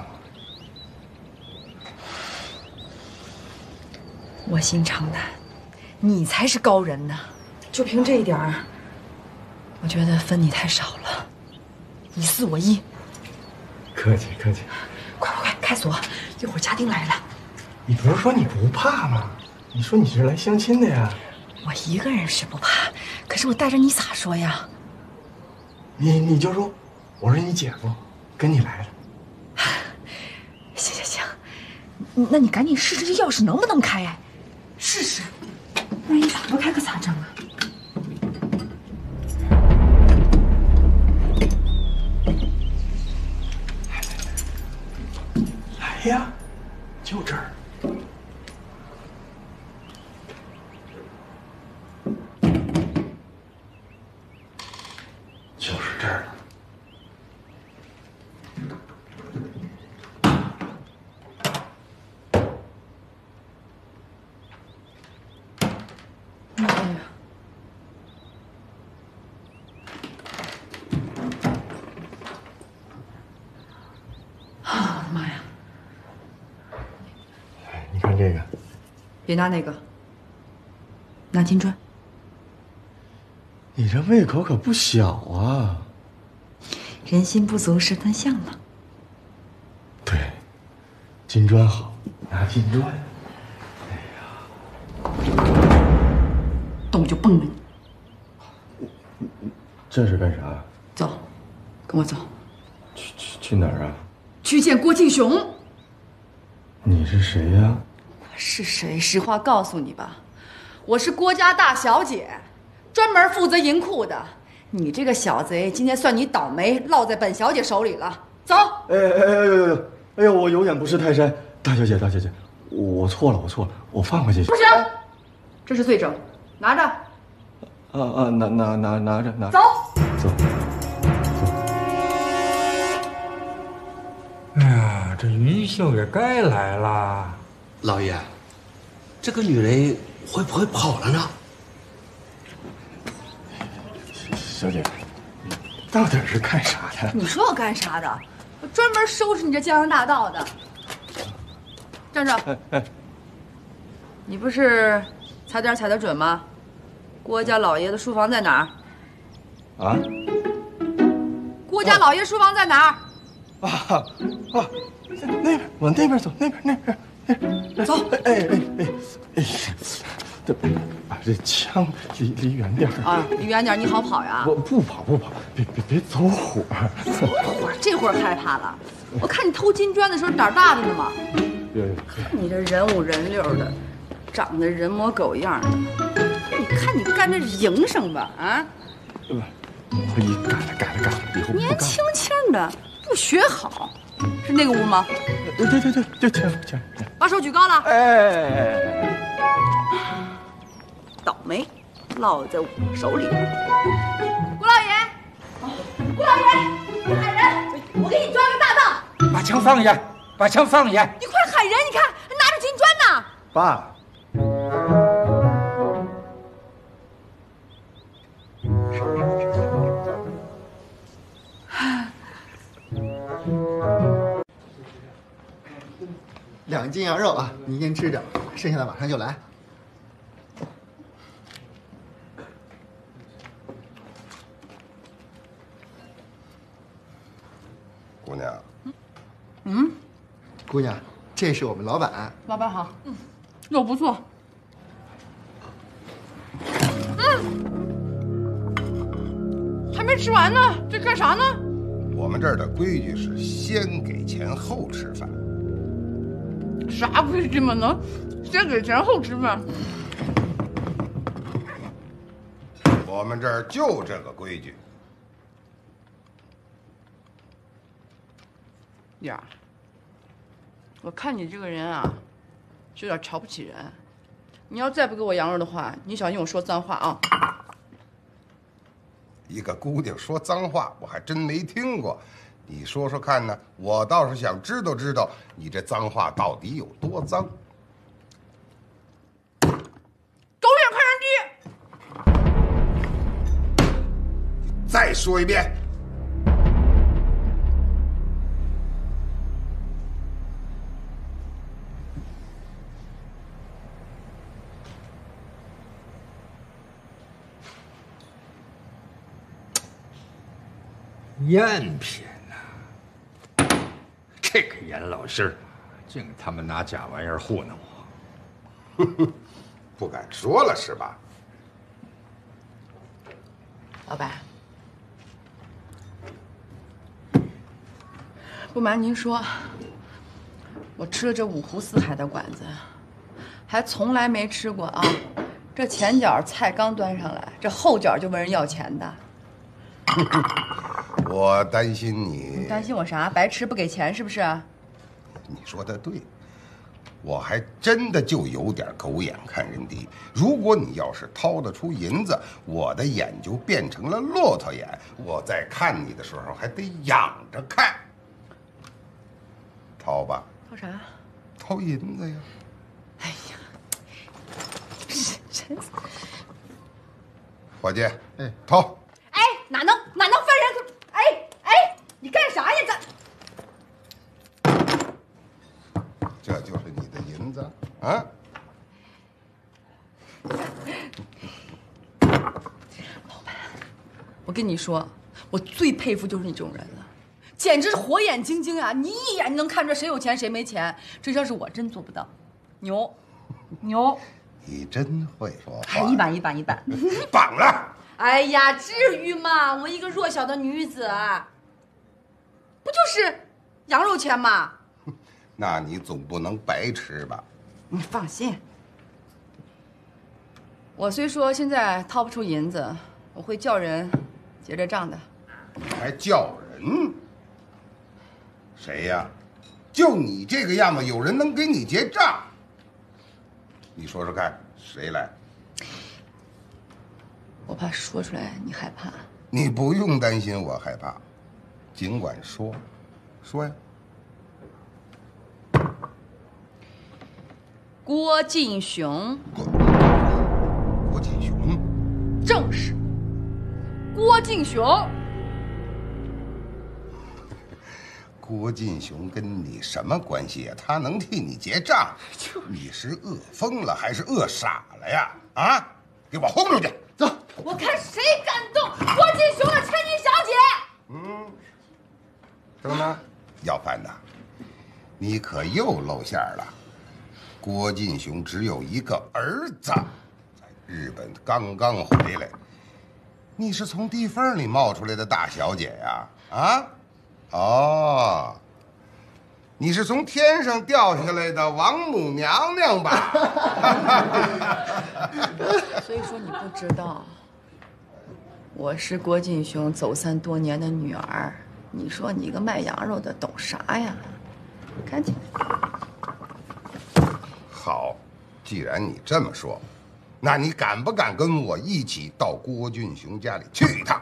卧薪尝胆，你才是高人呢！就凭这一点儿，我觉得分你太少了，你四我一。
客气客气。
快快快，开锁！一会儿家丁来了。
你不是说你不怕吗？你说你是来相亲的呀？
我一个人是不怕，可是我带着你咋说呀？
你你就说，我是你姐夫，跟你来了。
行行行，那你赶紧试试这钥匙能不能开？试试，万一打不开可咋整啊？
来呀，就这儿。就是这儿了。
哎呀，啊妈呀！
你看这个，
别拿那个，拿金砖。
你这胃口可不小啊！
人心不足蛇吞象嘛。
对，金砖好，拿金砖。
动我就崩了你！
这是干啥？
走，跟我走。
去去去哪儿啊？
去见郭敬雄。
你是谁呀？
是谁？实话告诉你吧，我是郭家大小姐，专门负责银库的。你这个小贼，今天算你倒霉，落在本小姐手里了。走。
哎哎哎呦呦呦！哎呦，我有眼不识泰山，大小姐大小姐，我错了我错了，我放回去。
不行，这是罪证，拿着。
啊啊，拿拿拿拿着拿着。
走
走。
哎呀，这云秀也该来了。
老爷，这个女人会不会跑了呢？
小姐，你到底是干啥的？
你说我干啥的？我专门收拾你这江洋大盗的。站着。
哎哎，
你不是踩点踩得准吗？郭家老爷的书房在哪儿？
啊？
郭家老爷书房在哪儿？
啊啊！那边，往那边走，那边那边。哎、
走！
哎哎哎哎哎！这把这枪离离远点
啊！离远点，你好跑呀！
我不跑不跑，别别别走火！
走火！这会儿害怕了？我看你偷金砖的时候胆大的呢嘛！看你这人五人六的，长得人模狗样的，你看你干这营生吧啊！
我一干了干了干了，以后不干了。
年轻轻的不学好，是那个屋吗？
对对对对，就前前。
把手举高了！
哎哎哎哎！
倒霉，落在我手里了。郭老爷，郭老爷，你喊人！我给你抓个大盗！
把枪放下，把枪放下！
你快喊人！你看，拿着金砖呢。
爸。
两斤羊肉啊，你先吃点，剩下的马上就来。
姑娘，
嗯，
姑娘，这是我们老板。
老板好，嗯，肉不错。嗯，还没吃完呢，这干啥呢？
我们这儿的规矩是先给钱后吃饭。
啥规矩嘛？能先给钱后吃饭？
我们这儿就这个规矩。
燕儿，我看你这个人啊，有点瞧不起人。你要再不给我羊肉的话，你小心我说脏话啊！
一个姑娘说脏话，我还真没听过。你说说看呢？我倒是想知道知道你这脏话到底有多脏。
狗眼看人低！
再说一遍。
赝品呐！这个严老师，净他妈拿假玩意儿糊弄
我。哼哼，不敢说了是吧？
老板，不瞒您说，我吃了这五湖四海的馆子，还从来没吃过啊！这前脚菜刚端上来，这后脚就问人要钱的。
我担心你。
你担心我啥？白吃不给钱是不是？
你说的对，我还真的就有点狗眼看人低。如果你要是掏得出银子，我的眼就变成了骆驼眼，我在看你的时候还得仰着看。掏吧。
掏啥？
掏银子呀。
哎呀，真。
伙计，哎，掏。
哎，哪能哪能分人？哎哎，你干啥呀？咱
这就是你的银子啊！
老板，我跟你说，我最佩服就是你这种人了，简直是火眼金睛啊！你一眼就能看出来谁有钱谁没钱，这要是我真做不到，牛，牛！
你真会说话。
一板一板一板，
绑了。
哎呀，至于吗？我一个弱小的女子，不就是羊肉钱吗？
那你总不能白吃吧？
你放心，我虽说现在掏不出银子，我会叫人结这账的。
还叫人？谁呀？就你这个样子，有人能给你结账？你说说看，谁来？
我怕说出来你害怕。
你不用担心我害怕，尽管说，说呀。
郭进雄。
郭进雄。
正是。郭进雄。
郭进雄跟你什么关系呀？他能替你结账？你是饿疯了还是饿傻了呀？啊！给我轰出去！走！
我看谁敢动郭进雄的千金小姐！
嗯，什么呢？要饭的，你可又露馅了。郭进雄只有一个儿子，在日本刚刚回来。你是从地缝里冒出来的大小姐呀？啊？哦，你是从天上掉下来的王母娘娘吧？
所以说你不知道，我是郭进雄走散多年的女儿。你说你一个卖羊肉的懂啥呀？赶紧。
好，既然你这么说，那你敢不敢跟我一起到郭进雄家里去一趟？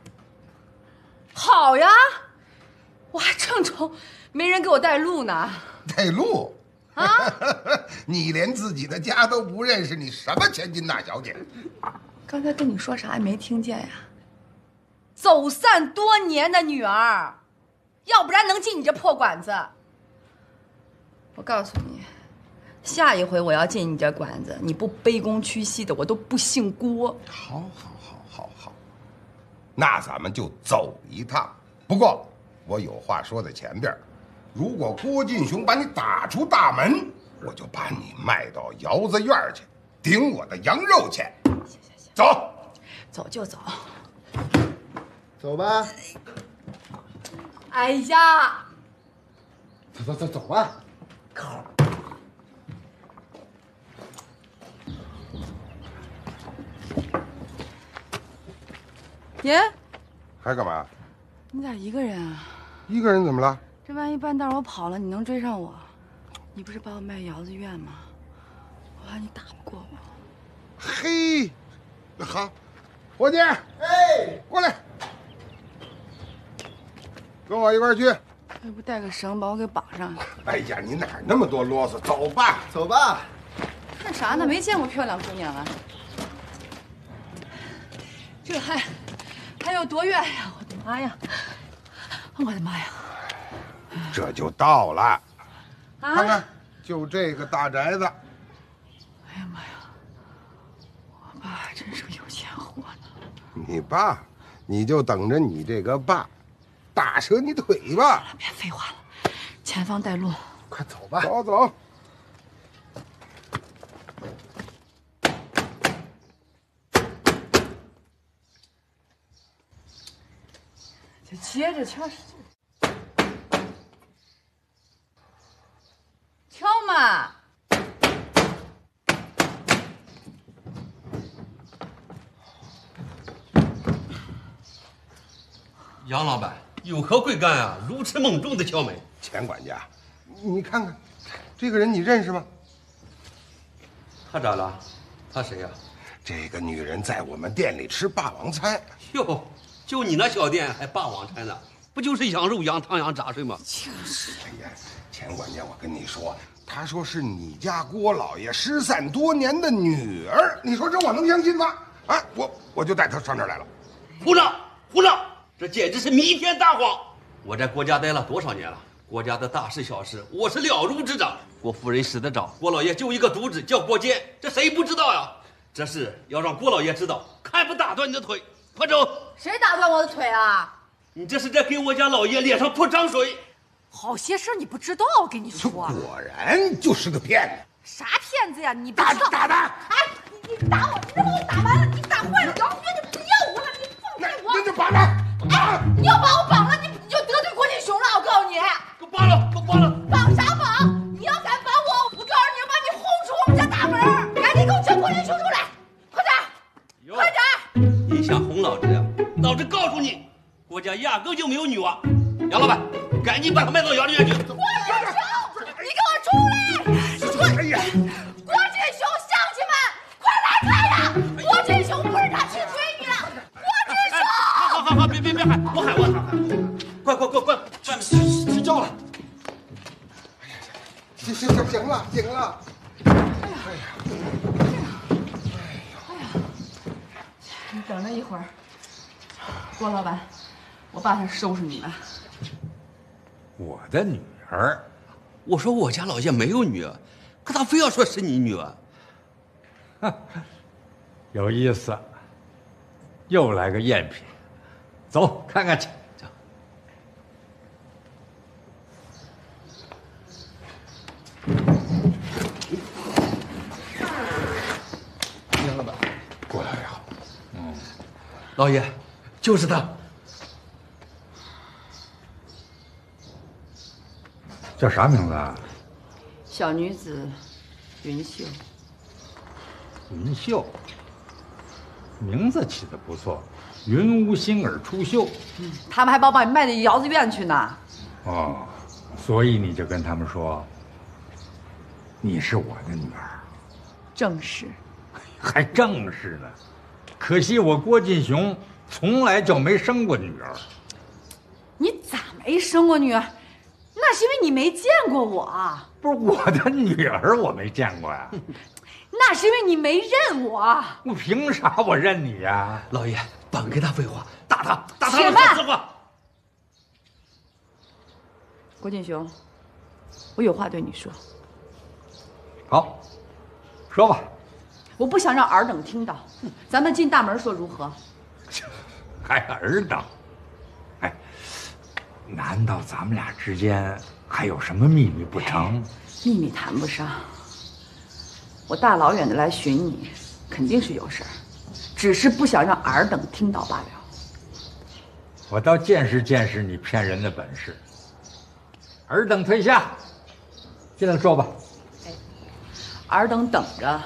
好呀。我还正愁没人给我带路呢。
带路？
啊！
你连自己的家都不认识，你什么千金大小姐？
刚才跟你说啥也没听见呀？走散多年的女儿，要不然能进你这破馆子？我告诉你，下一回我要进你这馆子，你不卑躬屈膝的，我都不姓郭。
好，好，好，好，好，那咱们就走一趟。不过。我有话说在前边，如果郭进雄把你打出大门，我就把你卖到窑子院去，顶我的羊肉钱。
行行行，
走，
走就走，
走吧。
哎呀，
走走走走吧。靠！
爷，
还干嘛？
你咋一个人啊？
一个人怎么了？
这万一半道我跑了，你能追上我？你不是把我卖窑子院吗？我怕你打不过我。
嘿，好，伙计，
哎，
过来，跟我一块儿去。
要不带个绳把我给绑上？
哎呀，你哪那么多啰嗦？走吧，
走吧。
看啥呢？没见过漂亮姑娘啊。这还还有多远呀？我的妈呀！我的妈呀！
这就到了，
啊、
看看，就这个大宅子。
哎呀妈呀！我爸还真是个有钱货呢。
你爸，你就等着你这个爸，打折你腿吧。
别废话了，前方带路，
快走吧。
走走。
就接着敲，敲嘛！
杨老板有何贵干啊？如此猛重的敲门。
钱管家，你看看，这个人你认识吗？
他咋了？他谁呀？
这个女人在我们店里吃霸王餐。
哟。就你那小店还霸王餐呢？不就是羊肉、羊汤、羊杂碎吗？
就是。哎呀，钱管家，我跟你说，他说是你家郭老爷失散多年的女儿，你说这我能相信吗？啊，我我就带他上这儿来了。
胡闹，胡闹！这简直是弥天大谎！我在郭家待了多少年了？郭家的大事小事，我是了如指掌。郭夫人死得早，郭老爷就一个主子叫郭坚，这谁不知道呀？这事要让郭老爷知道，看不打断你的腿！快走！
谁打断我的腿啊？
你这是在给我家老爷脸上泼脏水！
好些事你不知道，我跟你说。
果然就是个骗子。
啥骗子呀？你不知道。
打打他！
哎，你你打我，你这把我打完了，你打坏了姚月，你不要我了，你放开我！
那就绑他！
哎，你要把我绑了，你你就得罪郭进雄了，我告诉你。
给我绑了，给我绑了！
绑啥绑？你要敢绑我，我告诉你，我把你轰
像洪老这样，老子告诉你，国家压根就没有女娃。杨老板，赶紧把她卖到养老院去。
郭金雄，你给我出来！
哎呀，
郭金雄，乡亲们，快来看呀！郭金雄不是他亲闺女了，郭金雄！
好好好，别别别喊，我喊我喊，快快快快，外面睡觉了。
行行行行了行了。哎呀，
你等着一会儿，郭老板，我爸他收拾你们。
我的女儿，
我说我家老爷没有女儿，可他非要说是你女儿。
有意思，又来个赝品，走看看去。
杨老板，
过来呀。嗯，
老爷，就是他。
叫啥名字啊？
小女子云秀。
云秀，名字起的不错，云无心而出岫。
嗯，他们还把我把你卖到窑子院去呢。
哦，所以你就跟他们说，你是我的女儿。
正是。
还正是呢，可惜我郭进雄从来就没生过女儿。
你咋没生过女儿？那是因为你没见过我。
不是我的女儿，我没见过呀。
那是因为你没认我。
我凭啥我认你呀？
老爷，别跟他废话，打他，打他！
且慢！
说话。
郭进雄，我有话对你说。
好，说吧。
我不想让尔等听到，咱们进大门说如何？
还尔等？哎，难道咱们俩之间还有什么秘密不成？
秘密谈不上。我大老远的来寻你，肯定是有事儿，只是不想让尔等听到罢了。
我倒见识见识你骗人的本事。尔等退下，进来说吧。
哎，尔等等着。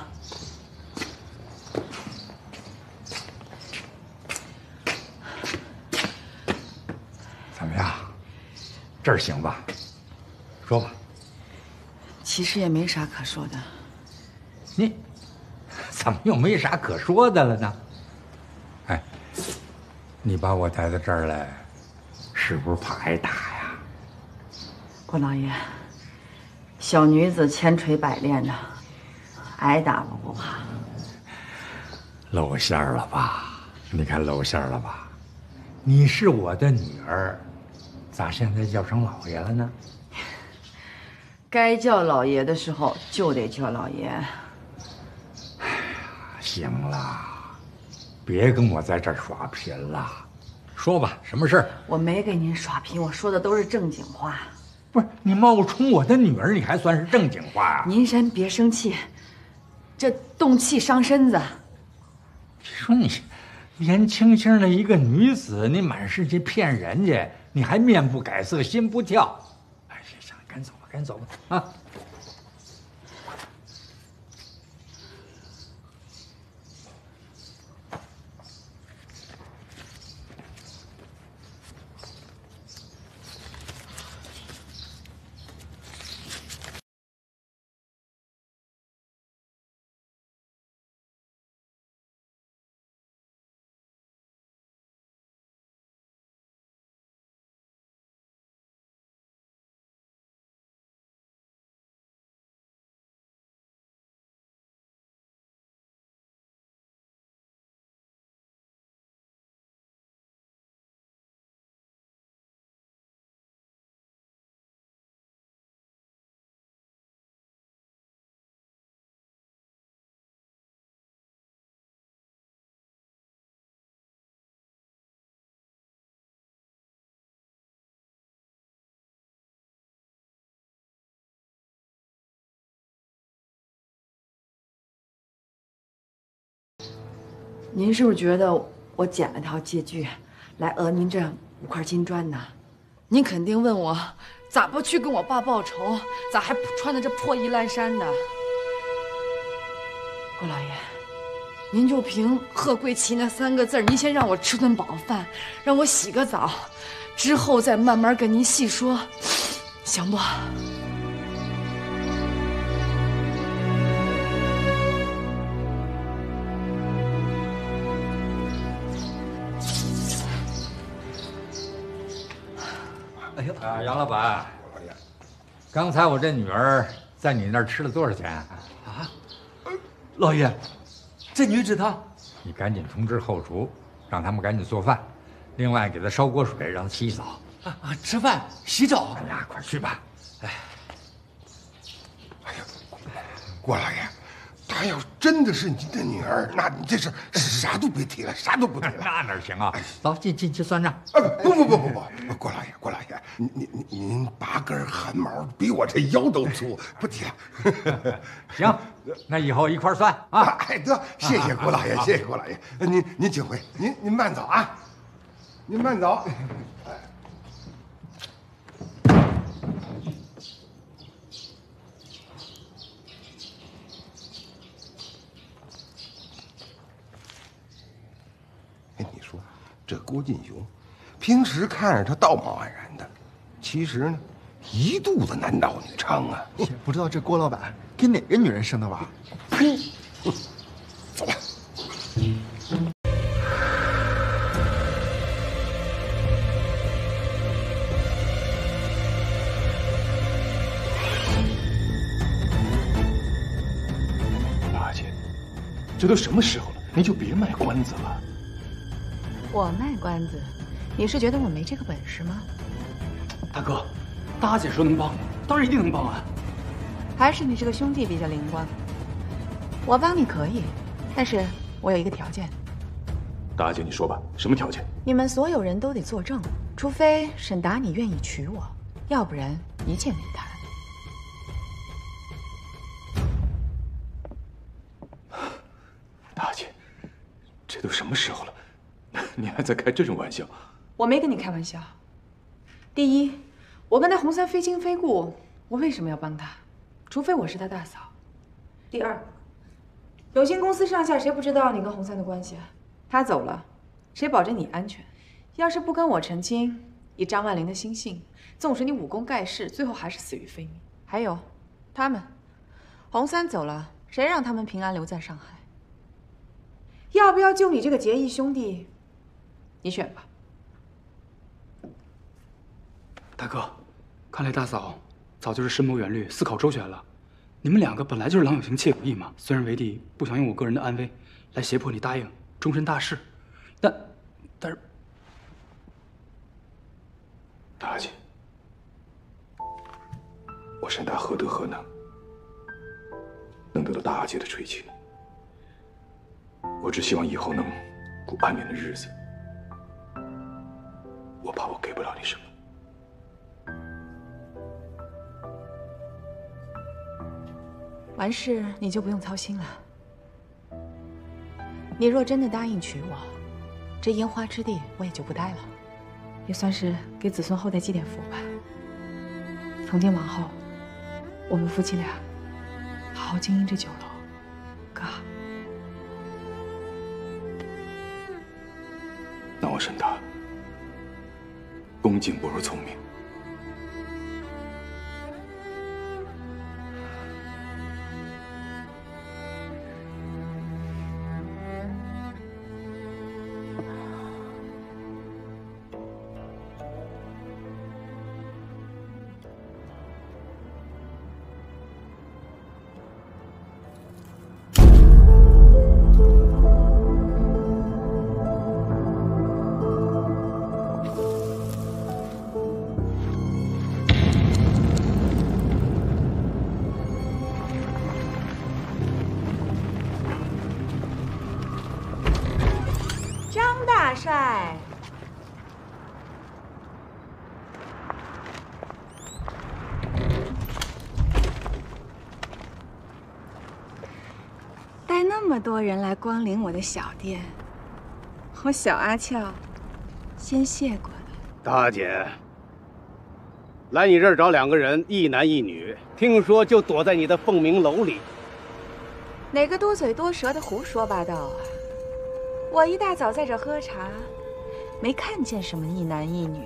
怎么样？这儿行吧？说吧。
其实也没啥可说的。
你怎么又没啥可说的了呢？哎，你把我带到这儿来，是不是怕挨打呀？
郭老爷，小女子千锤百炼的，挨打我不怕。
露馅儿了吧？你看露馅儿了吧？你是我的女儿，咋现在叫成老爷了呢？
该叫老爷的时候就得叫老爷。
哎呀，行了，别跟我在这儿耍贫了，说吧，什么事儿？
我没跟您耍贫，我说的都是正经话。
不是你冒充我的女儿，你还算是正经话啊？
您先别生气，这动气伤身子。
你说你年轻轻的一个女子，你满世界骗人家，你还面不改色心不跳。哎，行行，赶走吧，赶走吧啊！
您是不是觉得我捡了条借据，来讹您这五块金砖呢？您肯定问我，咋不去跟我爸报仇？咋还穿的这破衣烂衫的？郭老爷， 您就凭贺贵琪那三个字儿，您先让我吃顿饱饭，让我洗个澡，之后再慢慢跟您细说，行不？
哎呦啊，杨老板，刚才我这女儿在你那儿吃了多少钱啊？
老爷，这女知道。
你赶紧通知后厨，让他们赶紧做饭，另外给她烧锅水，让她洗澡。
啊啊！吃饭洗澡。
哎呀，快去吧！
哎，哎呀，郭老爷，她要真的是您的女儿，那你这事啥都别提了，啥都不提了。
那哪行啊？走，进进去算账。
啊不不不不不，郭老爷，郭老爷，您您您您拔根汗毛比我这腰都粗，不提了。
行，那以后一块算啊！
哎，得，谢谢郭老爷，谢谢郭老爷。您您请回，您您慢走啊，您慢走。哎，你说这郭进雄，平时看着他道貌岸然的，其实呢，一肚子男盗女娼啊！
也不知道这郭老板跟哪个女人生的娃。
走吧。
大姐，这都什么时候了，您就别卖关子了。
我卖关子，你是觉得我没这个本事吗？
大哥，大姐说能帮，当然一定能帮啊。
还是你这个兄弟比较灵光。我帮你可以，但是我有一个条件。
大姐，你说吧，什么条件？
你们所有人都得作证，除非沈达你愿意娶我，要不然一切没谈。
大姐，这都什么时候了，你还在开这种玩笑？
我没跟你开玩笑。第一，我跟他红三非亲非故，我为什么要帮他？除非我是他大嫂。第二，有限公司上下谁不知道你跟红三的关系啊？他走了，谁保证你安全？要是不跟我成亲，以张万林的心性，纵使你武功盖世，最后还是死于非命。还有，他们，红三走了，谁让他们平安留在上海？要不要救你这个结义兄弟？你选吧。
大哥，看来大嫂早就是深谋远虑、思考周全了。你们两个本来就是郎有情妾有意嘛。虽然为弟不想用我个人的安危来胁迫你答应终身大事，但但是，
大姐，我沈达何德何能，能得到大姐的垂青？我只希望以后能过安宁的日子。我怕我给不了你什么。
完事你就不用操心了。你若真的答应娶我，这烟花之地我也就不待了，也算是给子孙后代积点福吧。从今往后，我们夫妻俩好好经营这酒楼，哥。
那我沈达恭敬不如从命。
大帅，带那么多人来光临我的小店，我小阿俏先谢过了。
大姐，来你这儿找两个人，一男一女，听说就躲在你的凤鸣楼里。
哪个多嘴多舌的胡说八道啊！我一大早在这喝茶，没看见什么一男一女。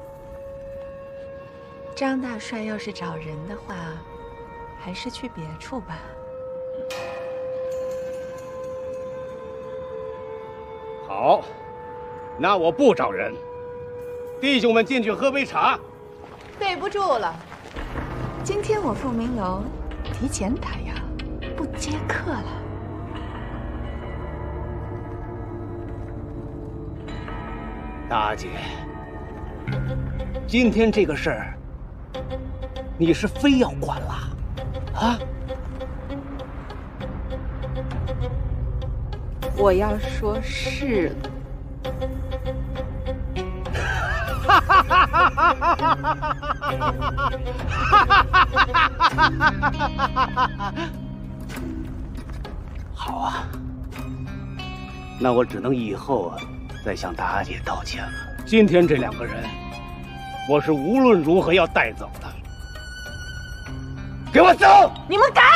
张大帅要是找人的话，还是去别处吧。
好，那我不找人。弟兄们进去喝杯茶。
对不住了，今天我凤鸣楼提前打烊，不接客了。
大姐，今天这个事儿，你是非要管了，啊？
我要说是了。
哈哈哈哈哈哈！好啊，那我只能以后啊再向大姐道歉了。今天这两个人，我是无论如何要带走的。给我走！
你们敢！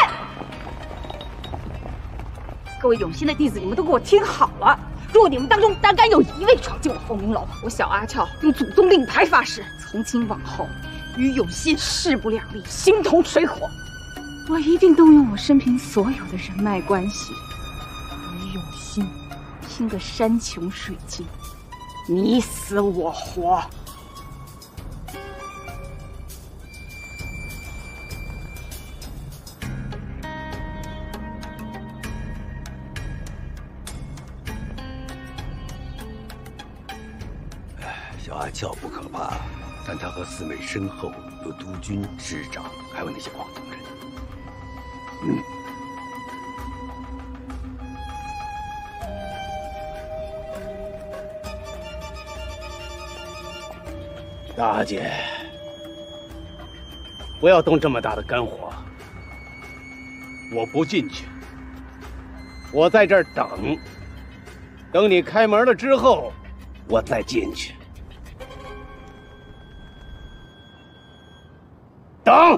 各位永兴的弟子，你们都给我听好了。若你们当中胆敢有一位闯进我凤鸣楼，我小阿俏用祖宗令牌发誓，从今往后与永兴势不两立，形同水火。我一定动用我身边所有的人脉关系，与永兴拼个山穷水尽，你死我活。
小阿俏不可怕，但他和四妹身后有督军、师长，还有那些广东人。嗯。大姐，不要动这么大的肝火。我不进去，我在这儿等，等你开门了之后，我再进去。等。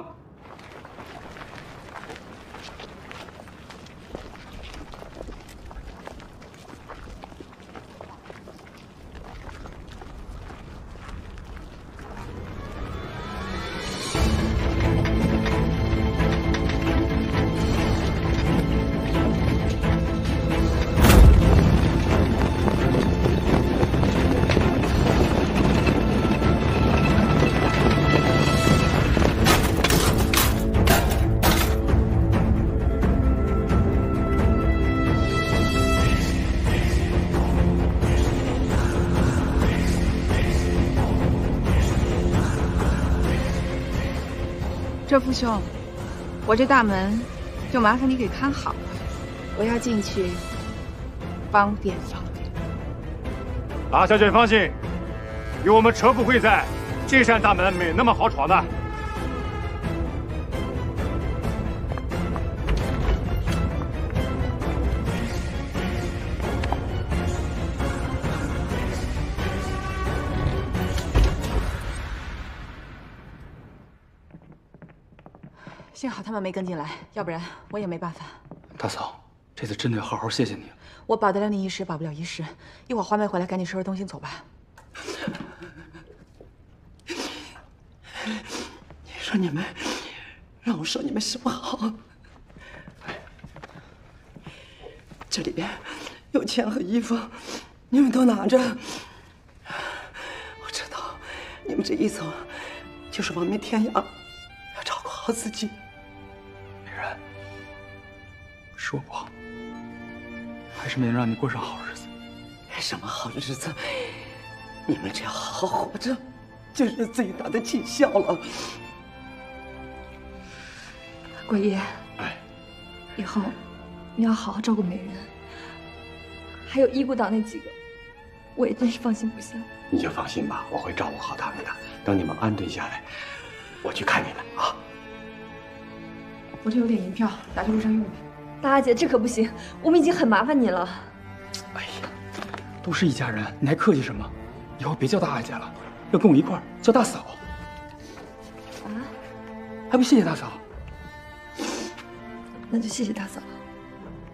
这父兄，我这大门就麻烦你给看好了，我要进去，方便方便。
大小姐放心，有我们车夫会在，这扇大门没那么好闯的。
幸好他们没跟进来，要不然我也没办法。
大嫂，这次真的要好好谢谢你了。
我保得了你一时，保不了一世。一会儿花妹回来，赶紧收拾东西走吧。
你说你们，让我说你们什么好？这里边有钱和衣服，你们都拿着。我知道，你们这一走，就是亡命天涯，要照顾好自己。
是我不好，还是没能让你过上好日子。
什么好日子？你们只要好好活着，就是最大的尽孝了。
桂爷，
哎，
以后你要好好照顾美人，还有医顾岛那几个，我也真是放心不下。
你就放心吧，我会照顾好他们的。等你们安顿下来，我去看你们啊。
我这有点银票，拿去路上用吧。
大阿姐，这可不行，我们已经很麻烦你了。
哎呀，都是一家人，你还客气什么？以后别叫大阿姐了，要跟我一块儿叫大嫂。
啊？
还不谢谢大嫂？
那就谢谢大嫂。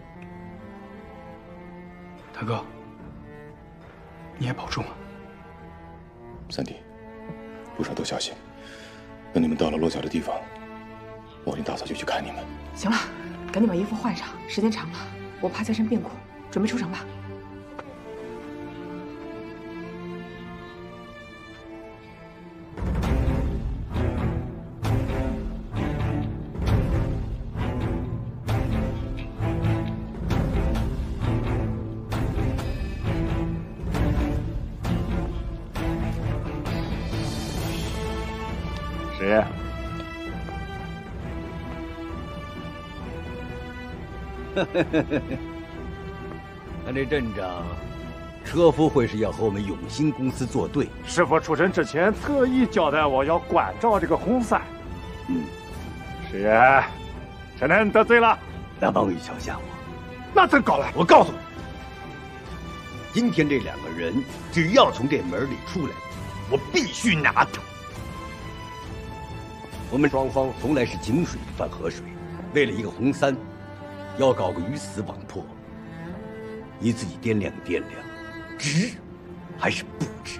大哥，你也保重啊。
三弟，路上多小心。等你们到了落脚的地方，我跟大嫂就去看你们。
行了，赶紧把衣服换上，时间长了我怕再生病苦，准备出城吧。
谁呀？
看这阵仗，车夫会是要和我们永兴公司作对。
师傅出城之前特意交代我要关照这个红三。
嗯，
师爷，陈南得罪了，
让王玉桥吓我。
那真搞了！
我告诉你，今天这两个人只要从这门里出来，我必须拿他。 我们双方从来是井水不犯河水，为了一个红三，要搞个鱼死网破，你自己掂量掂量，值还是不值？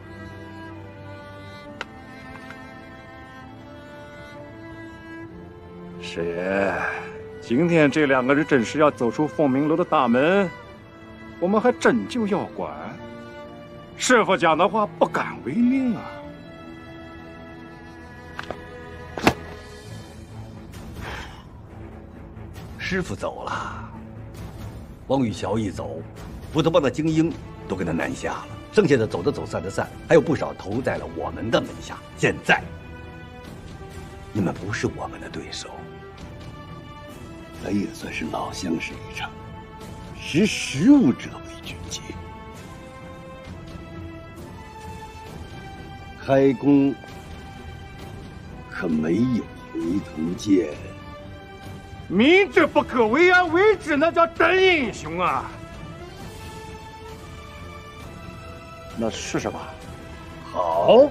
师爷，今天这两个人真是要走出凤鸣楼的大门，我们还真就要管。师傅讲的话不敢违命啊。
师傅走了，汪玉桥一走，斧头帮的精英都跟他南下了，剩下的走的走，散的散，还有不少投在了我们的门下。现在，你们不是我们的对手，咱也算是老相识一场，识时务者为俊杰。开弓可没有回头箭。
明知不可为而为之，那叫真英雄啊！那试试吧。
好。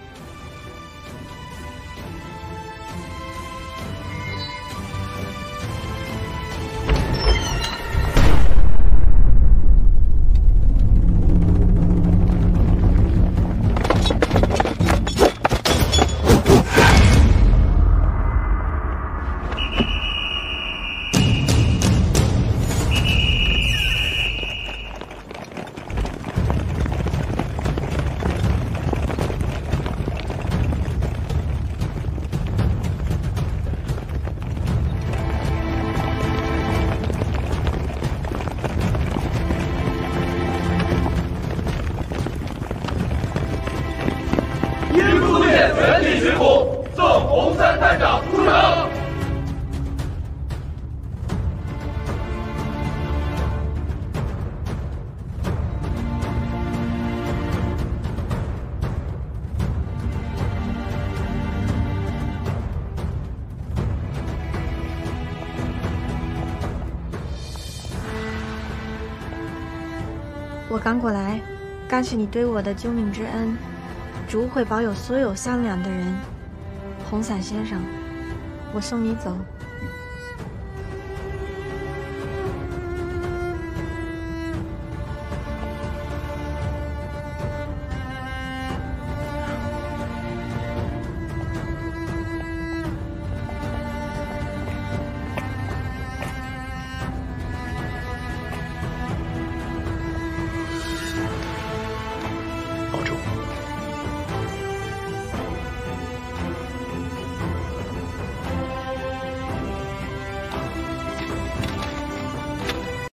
我刚过来，感谢你对我的救命之恩，主会保佑所有善良的人。红伞先生，我送你走。